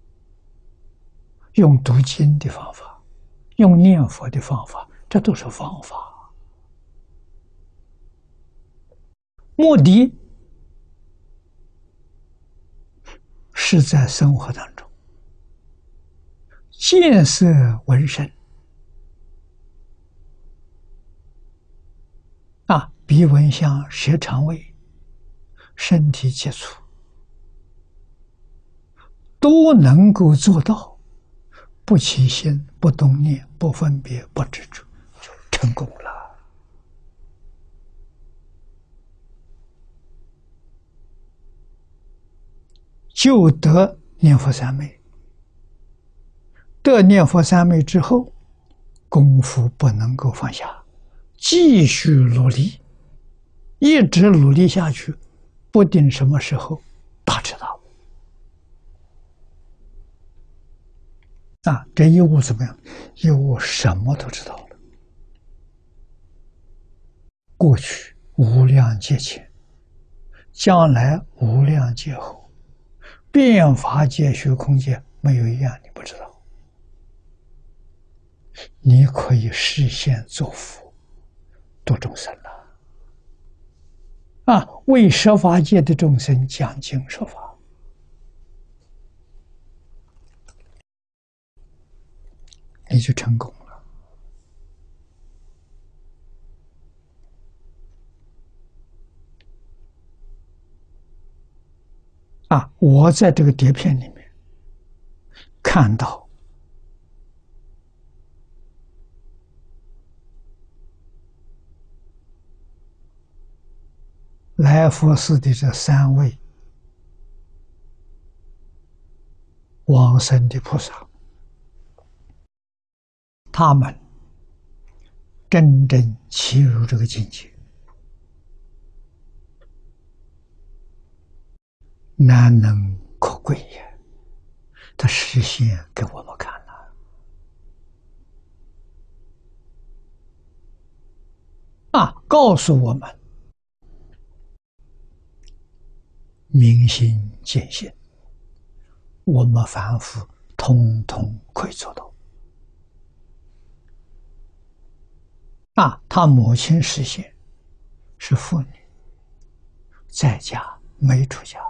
用读经的方法，用念佛的方法，这都是方法。目的是在生活当中见色闻声啊，鼻闻香，舌尝味，身体接触，都能够做到，不起心，不动念，不分别，不执着，就成功了。就得念佛三昧。得念佛三昧之后，功夫不能够放下，继续努力，一直努力下去，不定什么时候大彻大悟。啊，这一悟怎么样？一悟什么都知道了。过去无量劫前，将来无量劫后，变法界、虚空界，没有一样你不知道。你可以示现作福，度众生了。啊，为十法界的众生讲经说法，你就成功了。啊，我在这个碟片里面看到来佛寺的这3位往生的菩萨，他们真正契入这个境界，难能可贵也。他实现给我们看了啊，告诉我们明心见性，我们凡夫通通可以做到。啊，他母亲实现是妇女，在家没出家，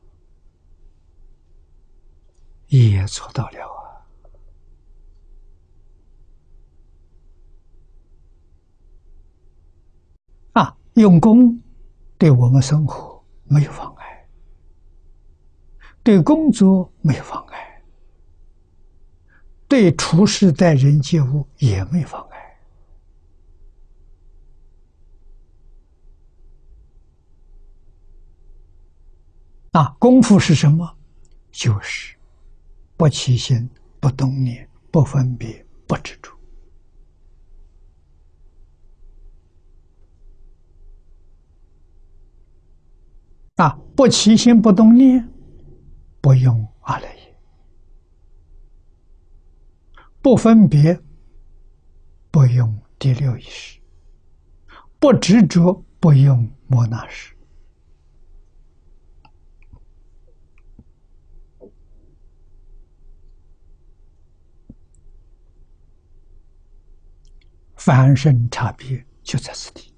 也做到了啊！啊，用功对我们生活没有妨碍，对工作没有妨碍，对处事待人接物也没妨碍。啊，功夫是什么？就是不起心，不动念，不分别，不执着。 不起心不动念，不用阿赖耶；不分别，不用第六意识；不执着，不用摩那识。凡圣差别就在此地。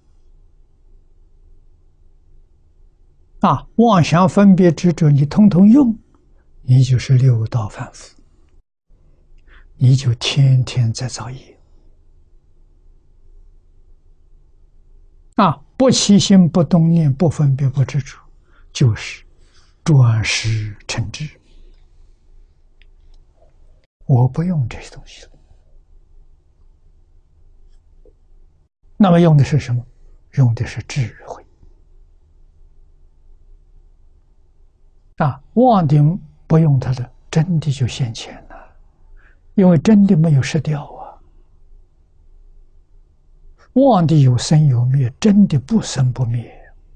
妄想分别执着，你通通用，你就是六道凡夫，你就天天在造业。不起心不动念，不分别不执着，就是转识成智。我不用这些东西了，那么用的是什么？用的是智慧。妄定不用它的，真的就现前了，因为真的没有失掉啊。妄的有生有灭，真的不生不灭。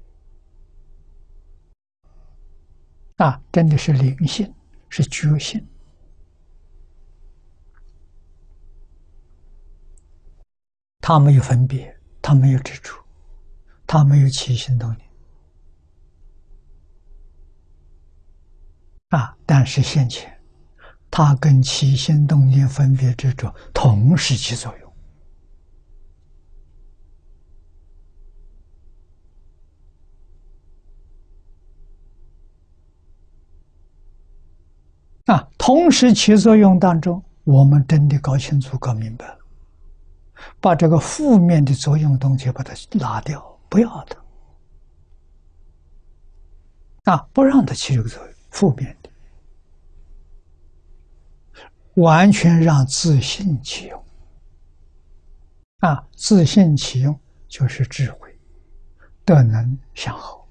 真的是灵性，是觉性。他没有分别，他没有执着，他没有起心动念。但是现前，它跟起心动念、分别执着同时起作用。同时起作用当中，我们真的搞清楚、搞明白了，把这个负面的作用东西把它拿掉，不要它，不让它起这个作用，负面的。完全让自信起用。自信起用就是智慧，德能相好。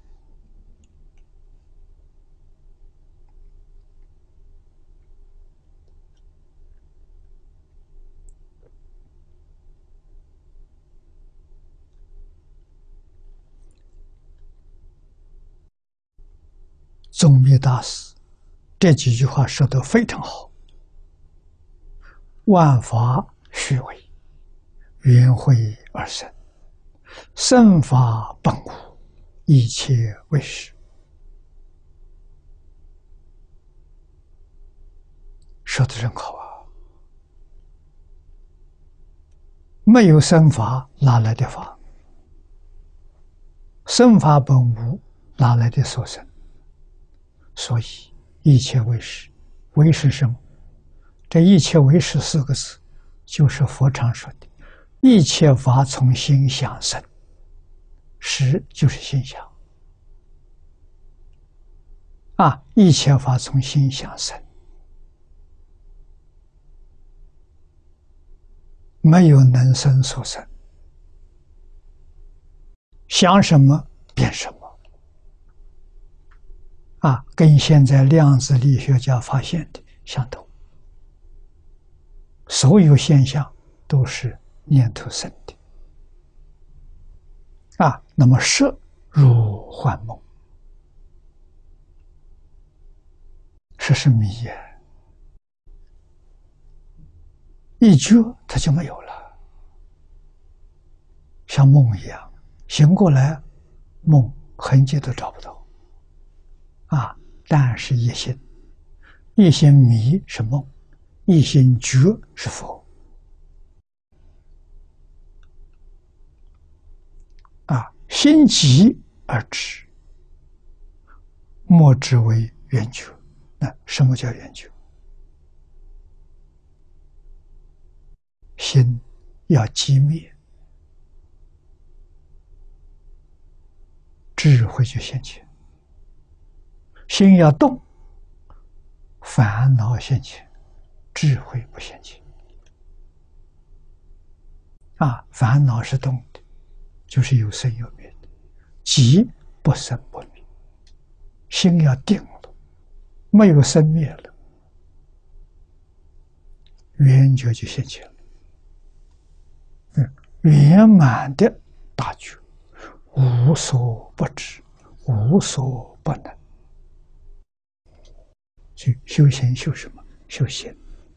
宗密大师这几句话说得非常好。万法虚伪，缘会而生，生法本无，一切为实。说得真好啊！没有生法，哪来的法？生法本无，哪来的所生？所以一切为实。为是什么？这一切为实四个字，就是佛常说的一切法从心想生，实就是心想。一切法从心想生，没有能生所生，想什么变什么。跟现在量子力学家发现的相同。所有现象都是念头生的。那么色如幻梦，色是迷也，一觉它就没有了，像梦一样，醒过来，梦痕迹都找不到。但是一心，一心迷是梦，一心觉是佛。心即而知，莫知为圆觉。那什么叫圆觉？心要寂灭，智慧就现前；心要动，烦恼现前，智慧不现前。烦恼是动的，就是有生有灭的，即不生不灭。心要定了，没有生灭了，圆觉就现前了。圆满的大觉，无所不知，无所不能。去修行修什么？修心。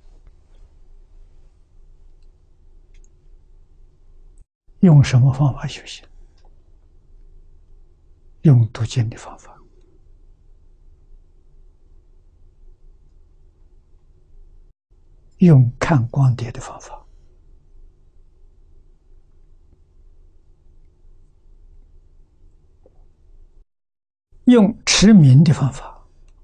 用什么方法修行？用读经的方法，用看光碟的方法，用持名的方法。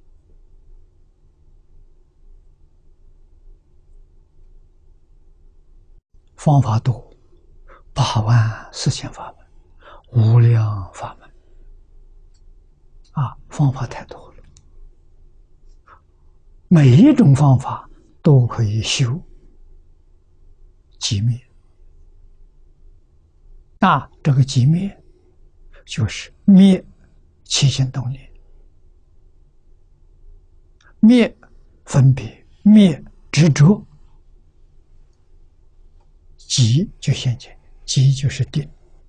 方法多84000法门，无量法门啊！方法太多了，每一种方法都可以修寂灭。这个寂灭就是灭起心动念，灭分别，灭执着。寂就现前，寂就是定，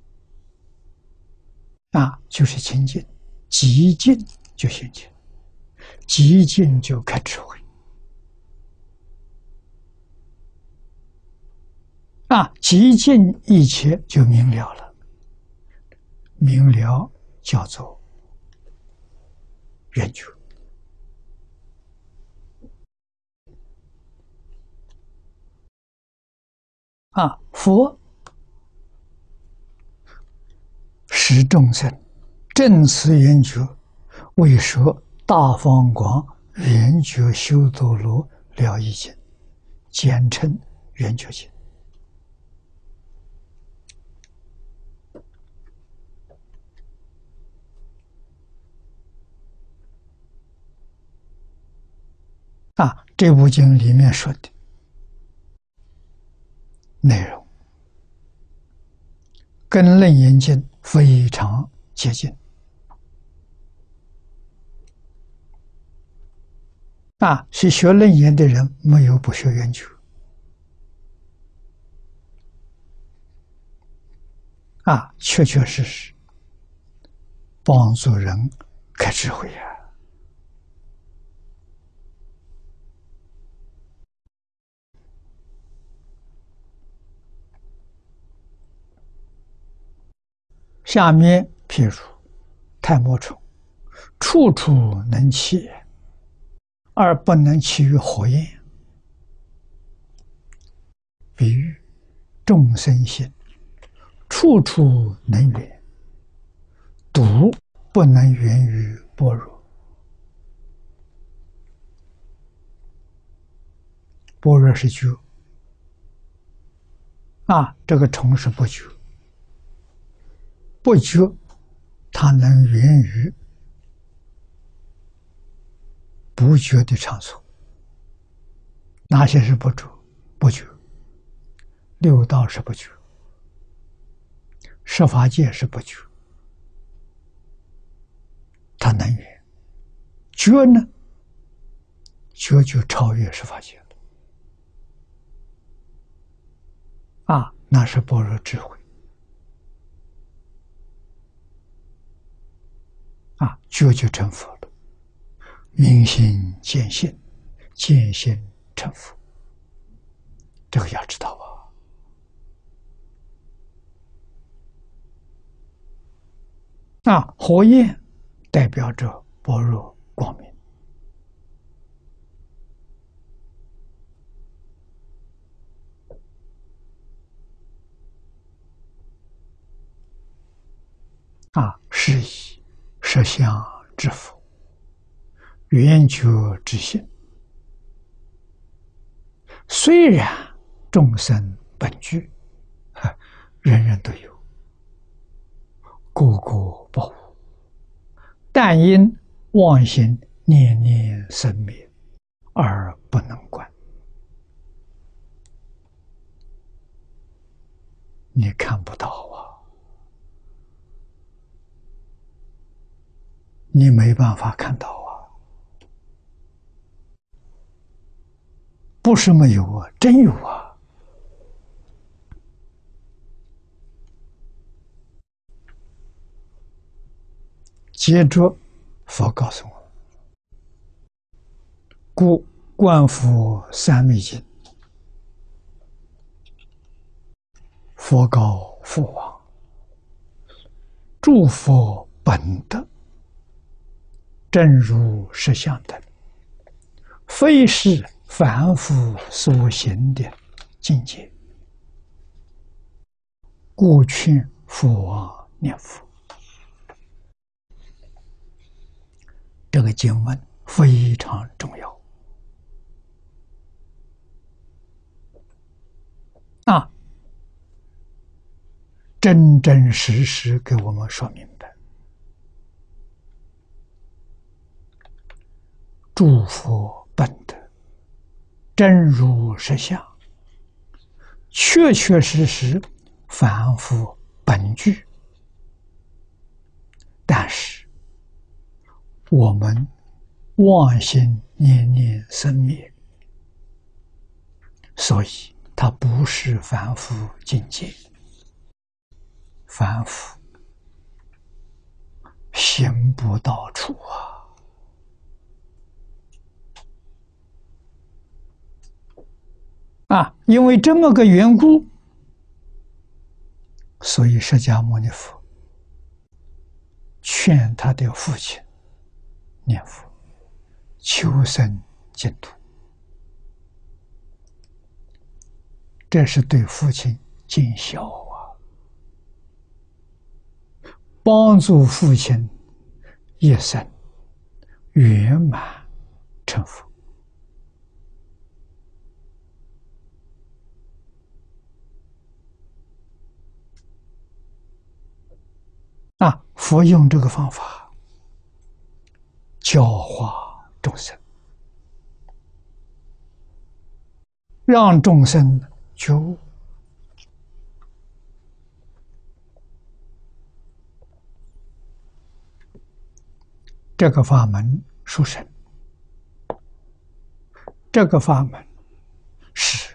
就是清净，寂静就现前，寂静就开智慧，寂静一切就明了了，明了叫做圆觉。佛使众生正思圆觉，为说大方广圆觉修多罗了义经，简称圆觉经。这部经里面说的内容跟《楞严经》非常接近。是学楞严的人没有不学圆觉，确确实实帮助人开智慧下面譬如太末虫，处处能起，而不能起于火焰。比喻众生心，处处能源，独不能源于般若。般若是觉，这个虫是不觉，不觉它能源于不觉的场所。哪些是不觉？不觉，六道是不觉，十法界是不觉，它能源。觉呢？觉就超越十法界了。那是般若智慧。觉就成佛了。明心见性，见性成佛。这个要知道火焰代表着般若光明。是以实相之佛，圆觉之性。虽然众生本具，人人都有，个个不无，但因妄心念念生灭，而不能观。你看不到你没办法看到不是没有真有接着佛告诉我，故观佛三昧经，佛告父王：诸佛本德，正如实相等，非是凡夫所行的境界，故劝父王念佛。这个经文非常重要啊！真真实实给我们说明白，诸佛本德，真如实相，确确实实凡夫本具，但是我们妄心念念生灭，所以它不是凡夫境界。凡夫行不到处因为这么个缘故，所以释迦牟尼佛劝他的父亲念佛，求生净土。这是对父亲尽孝帮助父亲一生圆满成佛。佛用这个方法教化众生，让众生觉悟。这个法门殊胜，这个法门是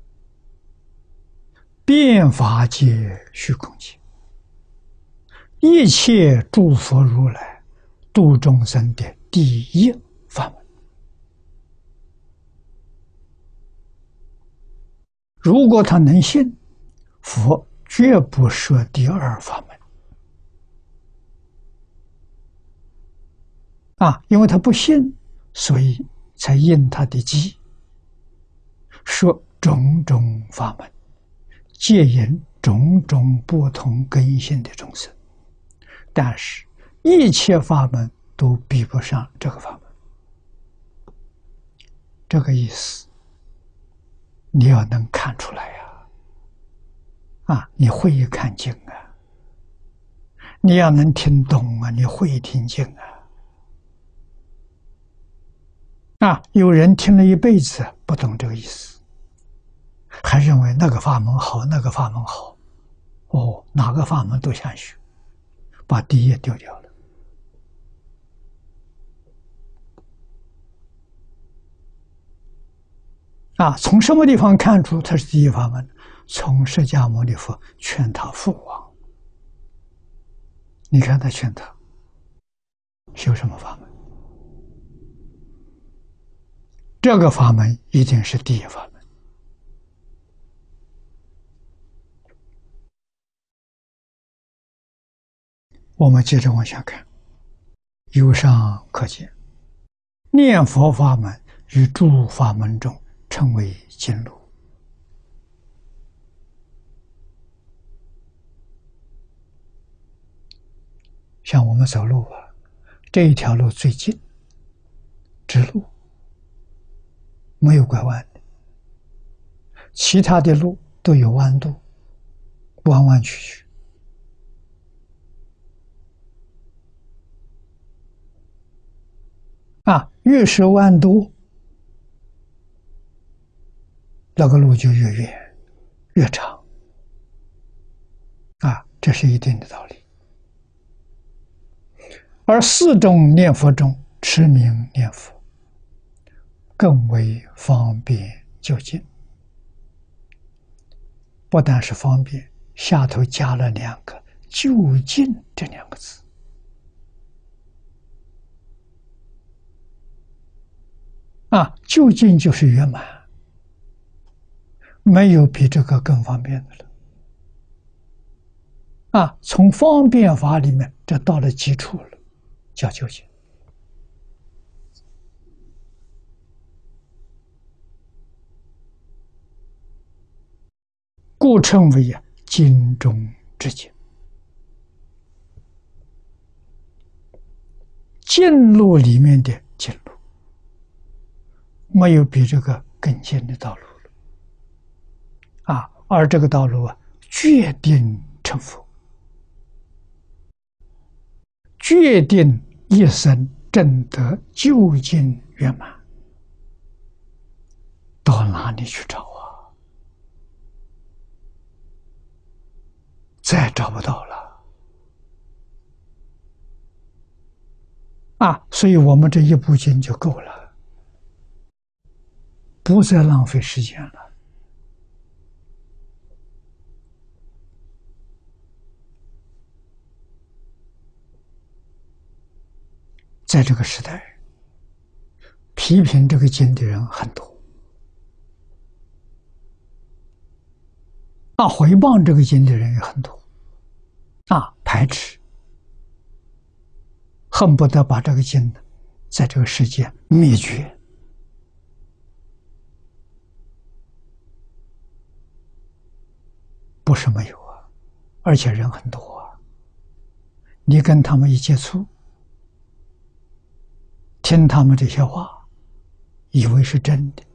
遍法界虚空界一切诸佛如来度众生的第一法门。如果他能信，佛绝不说第二法门因为他不信，所以才应他的机，说种种法门，皆引种种不同根性的众生。但是一切法门都比不上这个法门，这个意思你要能看出来你会看经你要能听懂你会听经有人听了一辈子不懂这个意思，还认为那个法门好，那个法门好，哪个法门都想学，把第一丢掉了。从什么地方看出它是第一法门？从释迦牟尼佛劝他父王。你看他劝他修什么法门？这个法门一定是第一法门。我们接着往下看，由上可见，念佛法门与诸法门中称为经路。像我们走路这一条路最近，直路，没有拐弯的，其他的路都有弯度，弯弯曲曲。越是弯度，那个路就越远越长这是一定的道理。而四种念佛中，持名念佛更为方便就近，不但是方便，下头加了两个就近这两个字究竟就是圆满，没有比这个更方便的了。从方便法里面，这到了基础了，叫究竟。故称为经中之经。经路里面的经路，没有比这个更近的道路了。而这个道路决定成佛，决定一生证得究竟圆满。到哪里去找再找不到了。所以我们这一部经就够了，不再浪费时间了。在这个时代，批评这个经的人很多，诽谤这个经的人也很多，排斥，恨不得把这个经在这个世界灭绝。不是没有而且人很多你跟他们一接触，听他们这些话，以为是真的，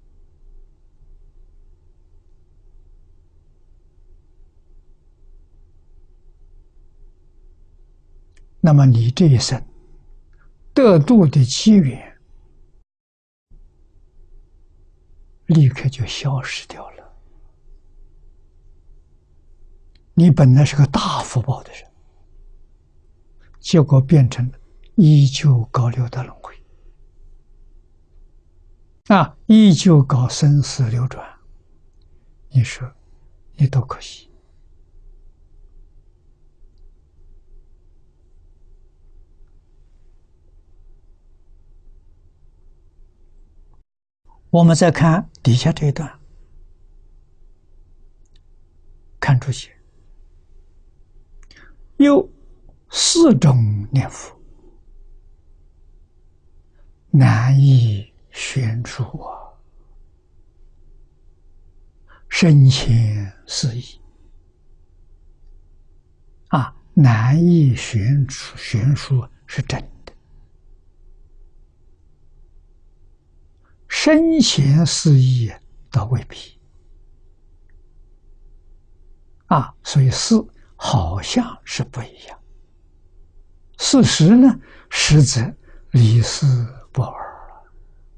那么你这一生得度的机缘立刻就消失掉了。你本来是个大福报的人，结果变成依旧搞六道轮回，依旧搞生死流转，你说你多可惜。我们再看底下这一段，看出去有4种念佛，难以宣出深浅思义难以宣说是真的，深浅思义倒未必所以事好像是不一样，事实呢，实则离事不二了。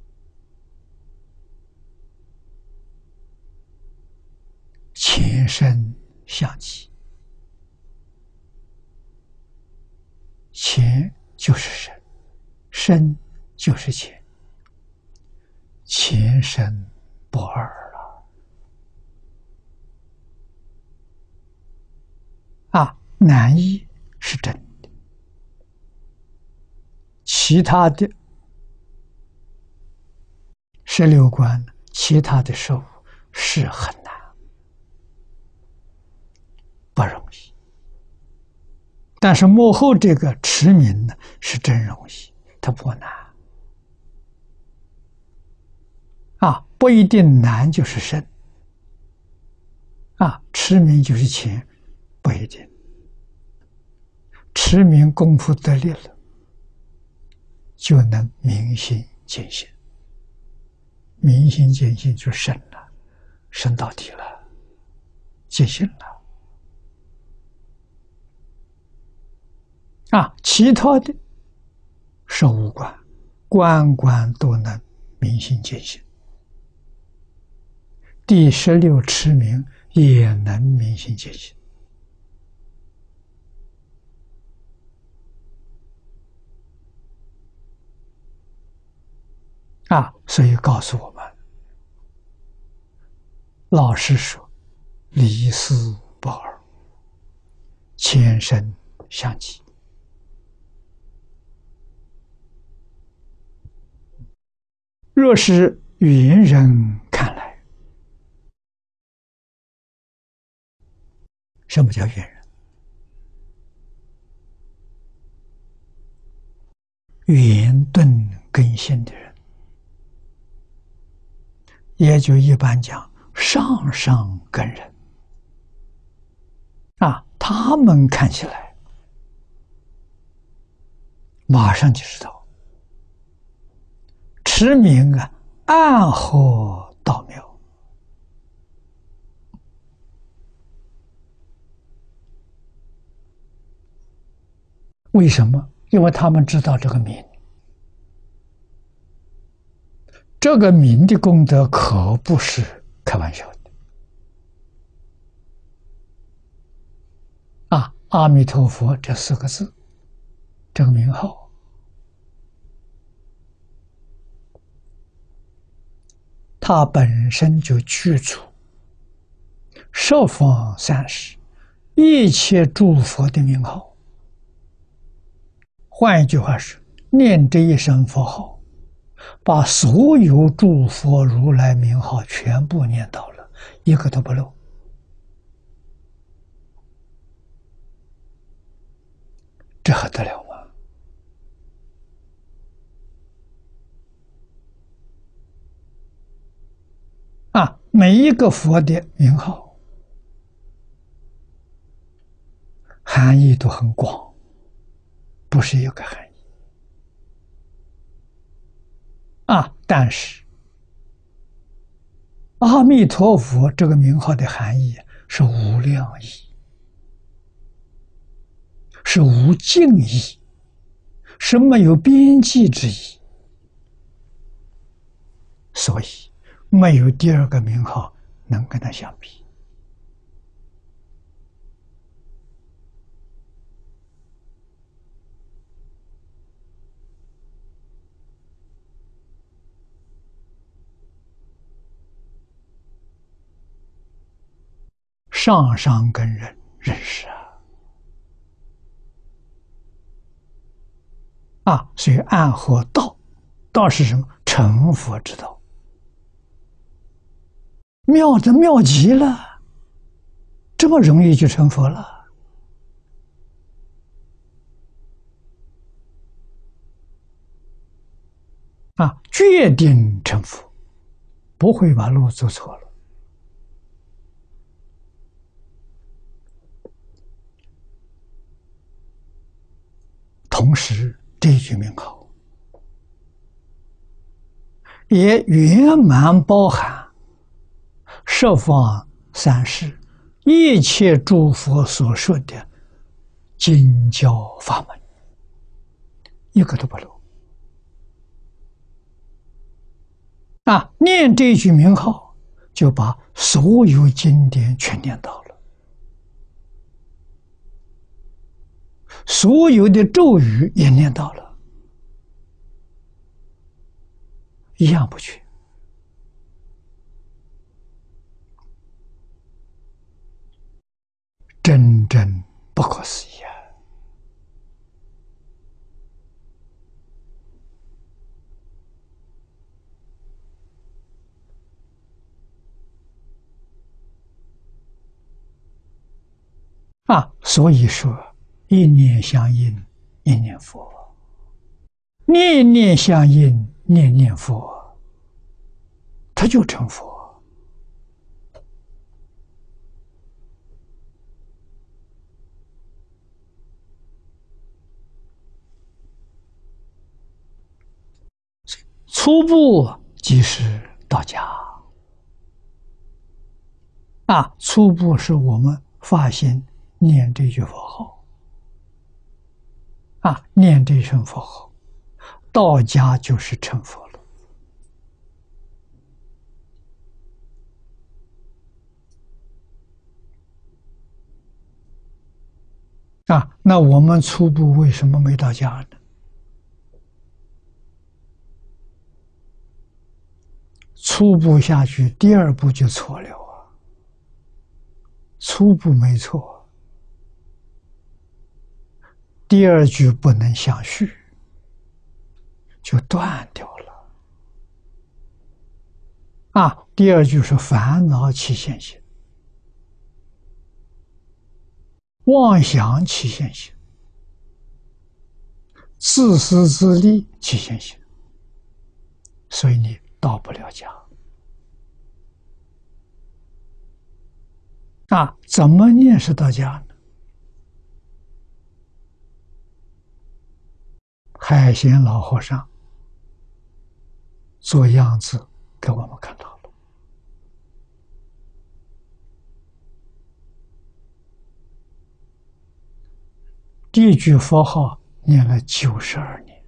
前身相继，前就是身，身就是前，前身不二了。难易是真的，其他的16观，其他的事物是很难，不容易。但是幕后这个持名呢，是真容易，它不难不一定难就是深持名就是浅，不一定。持名功夫得力了，就能明心见性。明心见性就深了，深到底了，见性了。其他的15观，观观都能明心见性。第16持名也能明心见性。所以告诉我们，老实说，离事不二，前身相继。 若是缘人看来，什么叫缘人？圆顿根性的人，也就一般讲上上根人啊，他们看起来马上就知道，持名啊，暗合道妙。为什么？因为他们知道这个名，这个名的功德可不是开玩笑的啊！阿弥陀佛这4个字，这个名号，它本身就具足十方三世一切诸佛的名号。换一句话是，念这一声佛号，把所有诸佛如来名号全部念到了，一个都不漏。这还得了吗？啊，每一个佛的名号含义都很广，不是一个含义啊。但是阿弥陀佛这个名号的含义是无量义，是无尽意，是没有边际之意，所以没有第二个名号能跟它相比。上上根人认识啊，所以暗合道，道是什么？成佛之道，妙的妙极了，这么容易就成佛了啊！决定成佛，不会把路走错了。同时，这句名号也圆满包含十方三世一切诸佛所说的经教法门，一个都不漏啊！念这句名号，就把所有经典全念到了。所有的咒语也念到了，一样不缺。真正不可思议啊！所以说，一念相应，一念佛；念念相应，念念佛，他就成佛。初步即是道家啊，初步是我们发心念这句佛号啊，念这声佛号，道家就是成佛了啊。那我们初步为什么没到家呢？初步下去，第二步就错了啊。初步没错，第二句不能相续，就断掉了第二就是烦恼起现行，妄想起现行，自私自利起现行，所以你到不了家。怎么念是到家呢？海贤老和尚做样子给我们看到了。这句佛号念了92年，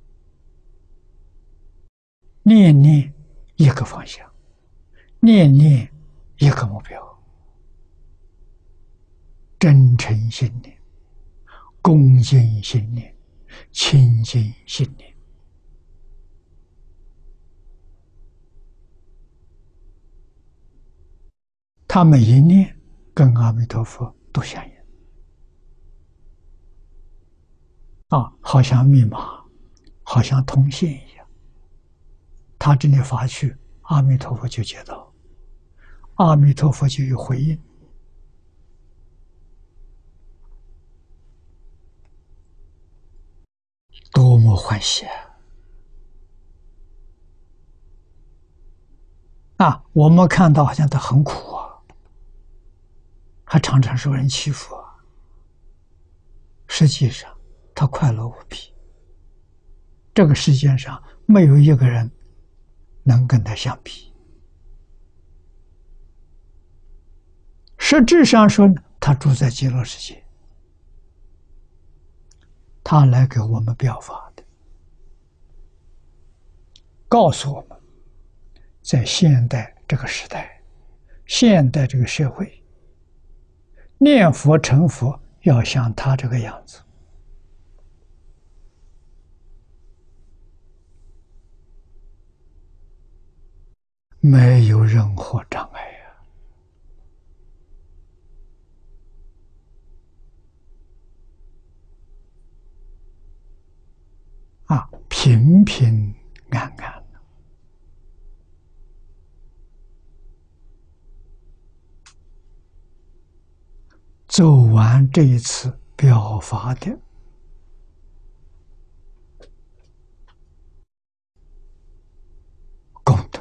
念念一个方向，念念一个目标，真诚心念，恭敬心念，清净心念。他每一念跟阿弥陀佛都相应。好像密码，好像通信一样。他这里发去，阿弥陀佛就接到，阿弥陀佛就有回应。多么欢喜我们看到好像他很苦还常常受人欺负实际上他快乐无比。这个世界上没有一个人能跟他相比。实质上说，他住在极乐世界，他来给我们表法的，告诉我们，在现代这个时代，现代这个社会，念佛成佛要像他这个样子。没有任何障碍平平安安。走完这一次表法的功德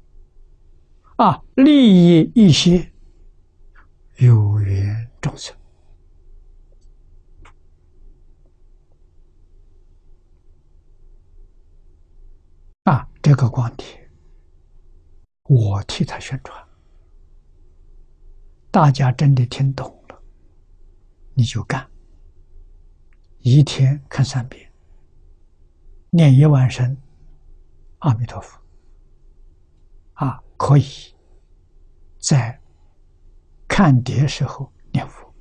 利益一些有缘众生这个光碟我替他宣传，大家真的听懂了，你就干，一天看3遍，念1万声阿弥陀佛可以在看碟时候念佛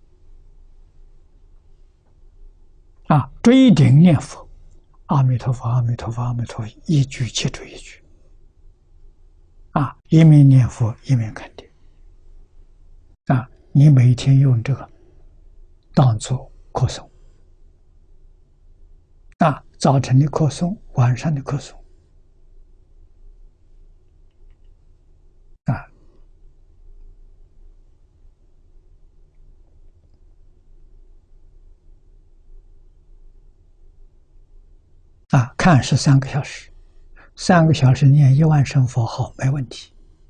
追顶念佛，阿弥陀佛，阿弥陀佛，阿弥陀佛，一句接着一句一面念佛一面看碟你每天用这个当作课诵早晨的课诵，晚上的课诵看是3个小时，3个小时念1万声佛号没问题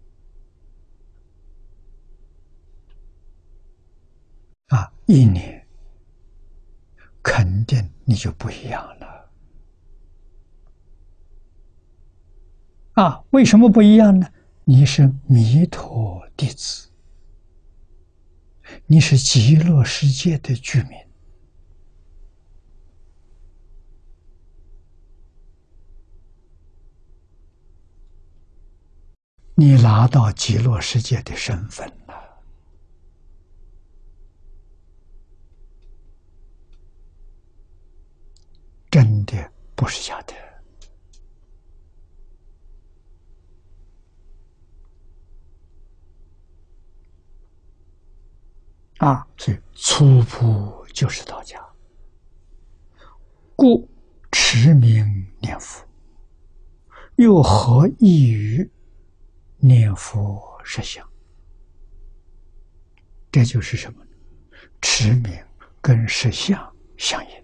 1年肯定你就不一样了为什么不一样呢？你是弥陀弟子，你是极乐世界的居民，你拿到极乐世界的身份了，真的不是假的所以初步就是到家，故持名念佛，又何异于念佛实相，这就是什么呢？持名跟实相相应。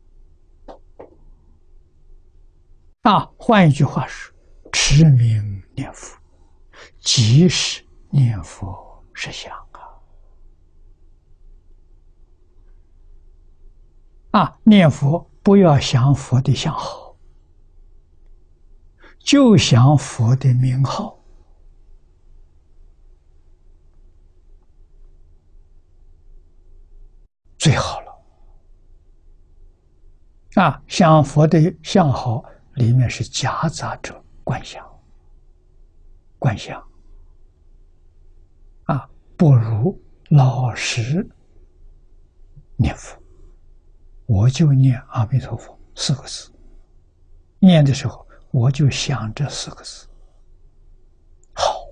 换一句话说，持名念佛，即是念佛实相念佛不要想佛的相好，就想佛的名号。最好了想佛的相好里面是夹杂着观想，不如老实念佛。我就念阿弥陀佛4个字，念的时候我就想这4个字，好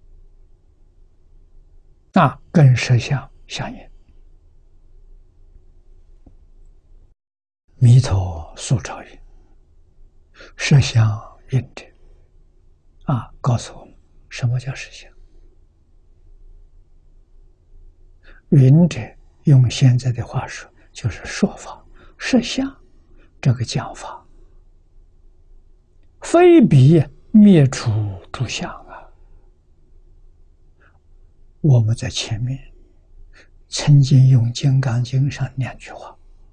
跟实相相应。弥陀素照云：实相应者，告诉我们什么叫实相。云者用现在的话说，就是说法。实相这个讲法，非彼灭除诸相我们在前面曾经用《金刚经》上2句话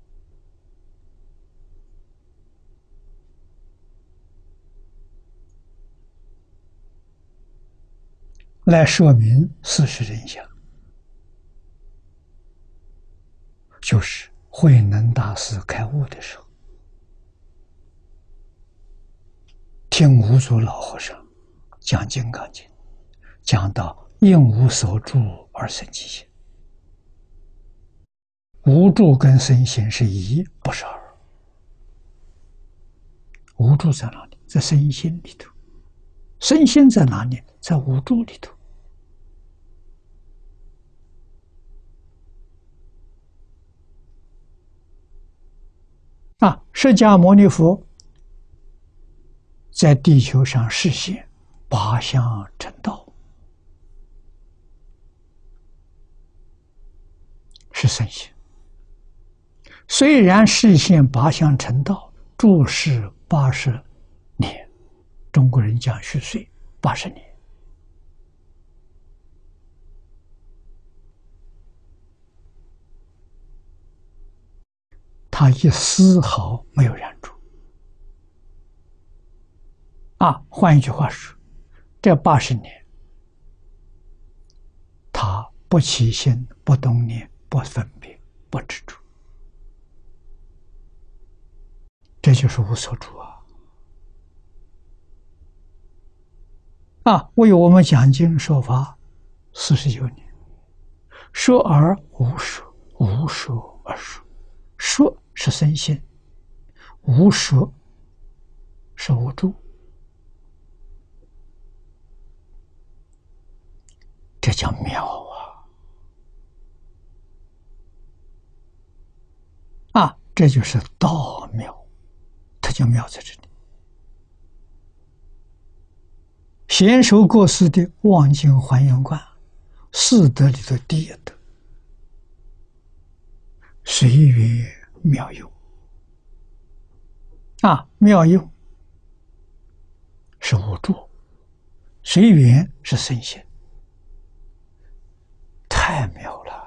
来说明事实真相，就是慧能大师开悟的时候，听五祖老和尚讲《金刚经》，讲到应无所住而生其心，无住跟生心是一，不是二。无住在哪里？在身心里头。身心在哪里？在无住里头。释迦牟尼佛在地球上示现8相成道，是身心。虽然示现8相成道，住世80年，中国人讲虚岁80年，他一丝毫没有染著换一句话说，这80年他不起心，不动念，不分别，不执着，这就是无所住为我们讲经说法49年，说而无说，无说而说，说是身心，无说是无住，这叫妙这就是道妙，它就妙在这里。贤首过世的望境还原观4德里头第1德，随缘妙用妙用是无住，随缘是身心，太妙了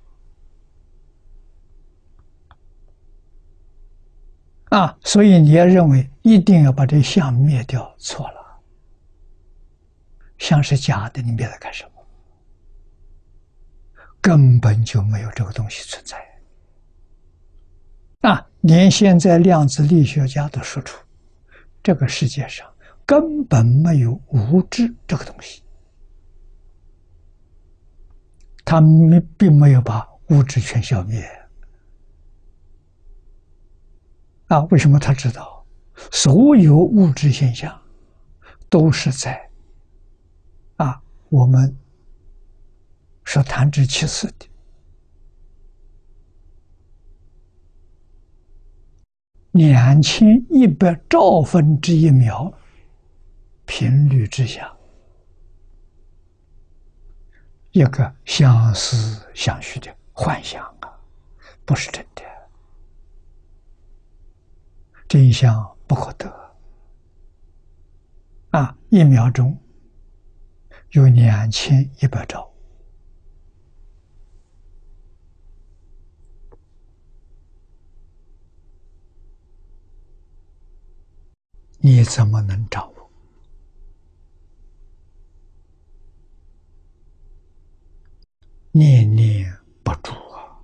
所以你要认为一定要把这相灭掉，错了。相是假的，你灭它干什么？根本就没有这个东西存在连现在量子力学家都说出，这个世界上根本没有物质这个东西，他们并没有把物质全消灭为什么他知道所有物质现象都是在我们说弹指其词的2100兆分之1秒频率之下一个相思相许的幻想啊，不是真的，真相不可得啊！1秒钟有2100兆，你怎么能掌握？念念不住啊，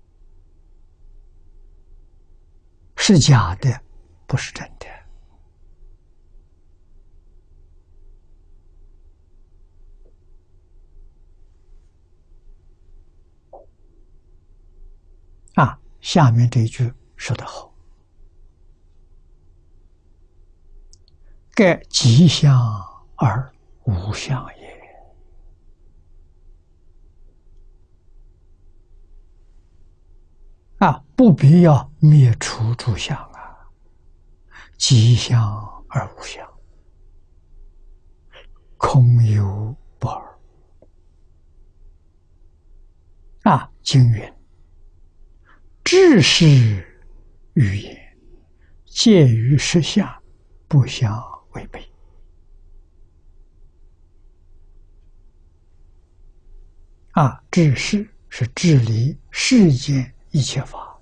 是假的，不是真的。啊，下面这一句说得好：“盖吉祥而无相也。”啊，不必要灭除诸相啊，吉祥而无相，空有不二。啊，经云：“知是语言，介于实相，不相违背。”啊，治世是治理世间一切法，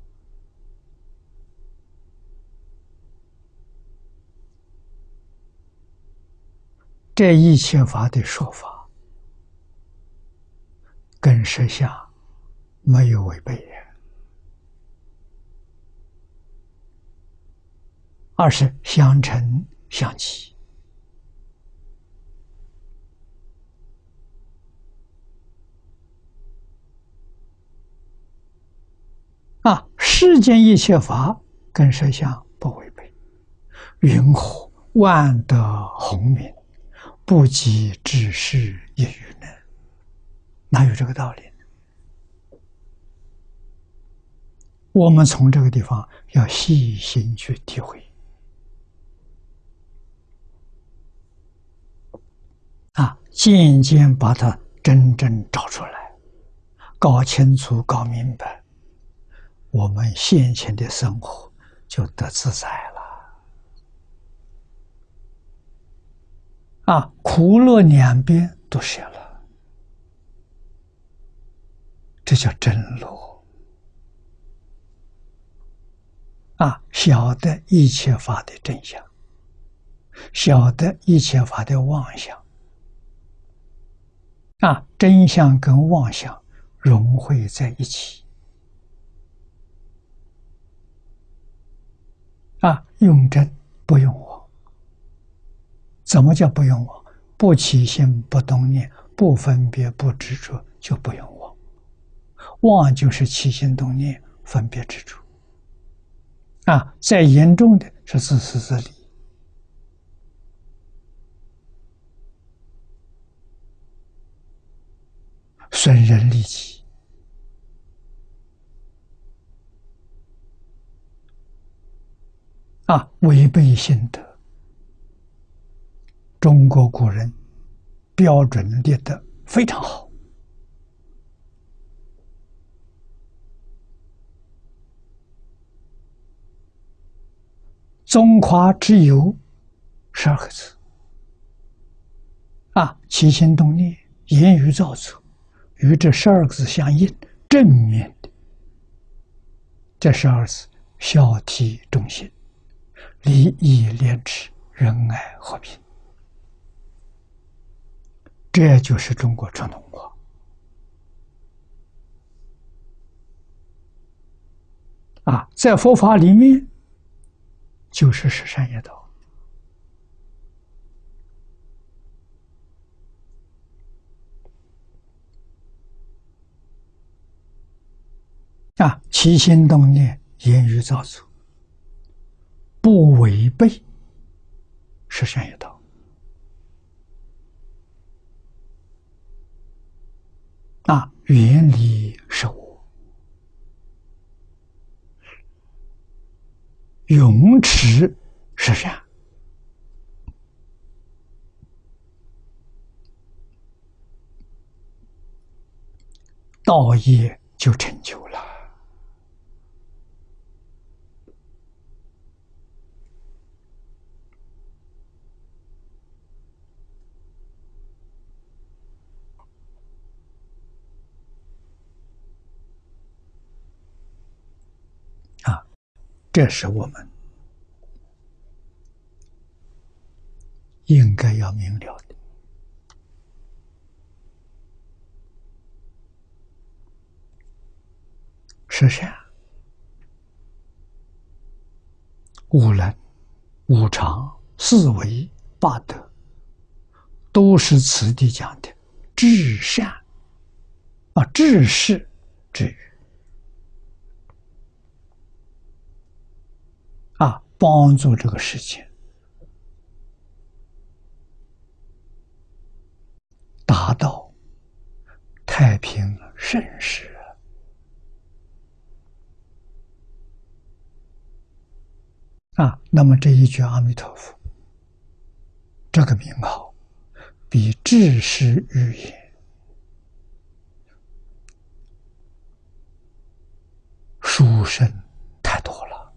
这一切法的说法跟实相没有违背的，而是相承相契。啊，世间一切法跟实相不违背。云何万德洪名，不及治世一语呢？哪有这个道理呢？我们从这个地方要细心去体会。啊，渐渐把它真正找出来，搞清楚、搞明白，我们现前的生活就得自在了。啊，苦乐两边都舍了，这叫真乐。啊，晓得一切法的真相，晓得一切法的妄想。啊，真相跟妄想融汇在一起。啊，用真不用妄。怎么叫不用妄？不起心，不动念，不分别，不执着，就不用妄。妄就是起心动念，分别执着。啊，再严重的是自私自利。损人利己。啊，违背心德。中国古人标准列得非常好。宗夸之有12个字。啊，起心动念，言语造作，与这12个字相应，正面的。这12个字：孝悌忠信，礼义廉耻，仁爱和平。这就是中国传统文化。啊，在佛法里面，就是十善业道。啊，起心动念，言语造作，不违背十善业道。啊，远离是我，永持十善。 道业就成就了。啊，这是我们应该要明了的。十善、无能、无常、四维、八德，都是此地讲的至善至事之语帮助这个世界达到太平盛世。那么这一句阿弥陀佛，这个名号比至实语言殊胜太多了，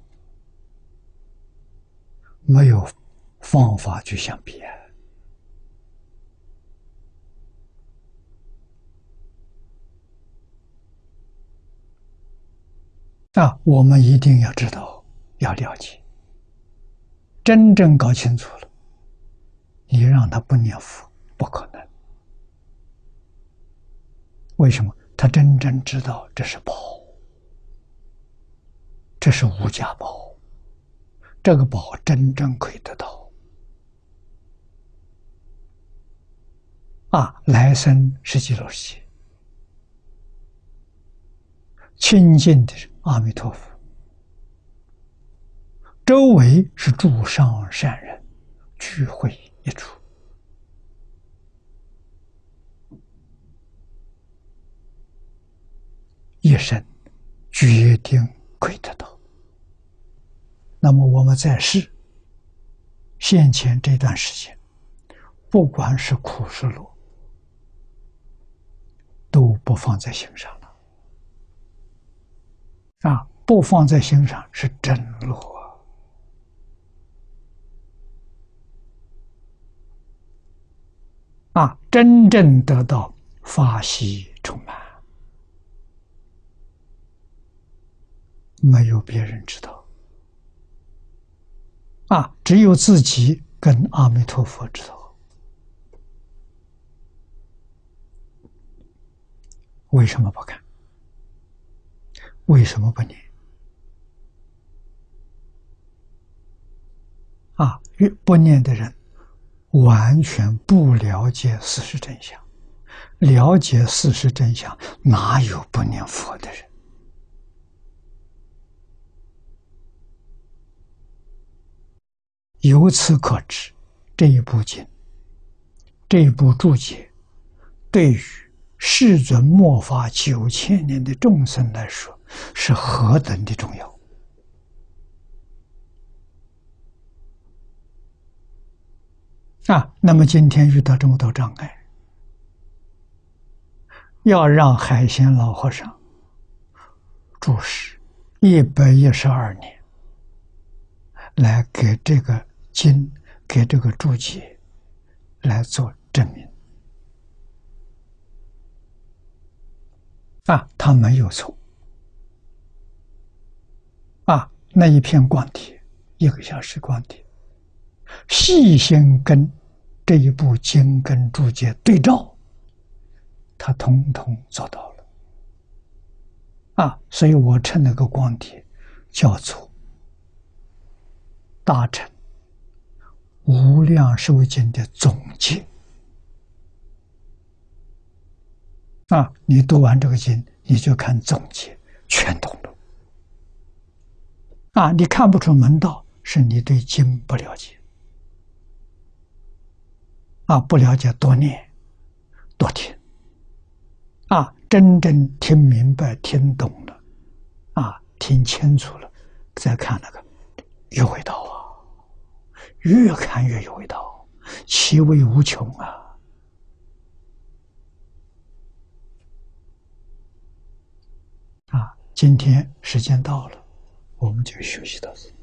没有方法去相比我们一定要知道，要了解，真正搞清楚了，你让他不念佛不可能。为什么？他真正知道这是宝，这是无价宝，这个宝真正可以得到。来生是极乐世界，亲近的是阿弥陀佛，周围是诸上善人聚会一处，一生决定可以得到。那么我们在世现前这段时间，不管是苦是乐，都不放在心上了。不放在心上是真乐真正得到法喜充满，没有别人知道只有自己跟阿弥陀佛知道。为什么不敢？为什么不念？不念的人完全不了解事实真相，了解事实真相，哪有不念佛的人？由此可知，这一部经，这一部注解，对于世尊末法9000年的众生来说，是何等的重要那么今天遇到这么多障碍，要让海鲜老和尚住世112年，来给这个经，给这个注解来做证明他没有错那一片光碟，1个小时光碟，细心跟这一部经跟注解对照，他统统做到了所以我称那个光碟叫做大乘无量寿经的总结你读完这个经，你就看总结，全懂了你看不出门道，是你对经不了解不了解，多念多听真正听明白听懂了听清楚了，再看那个有味道越看越有味道，其味无穷今天时间到了，我们就学习到这里。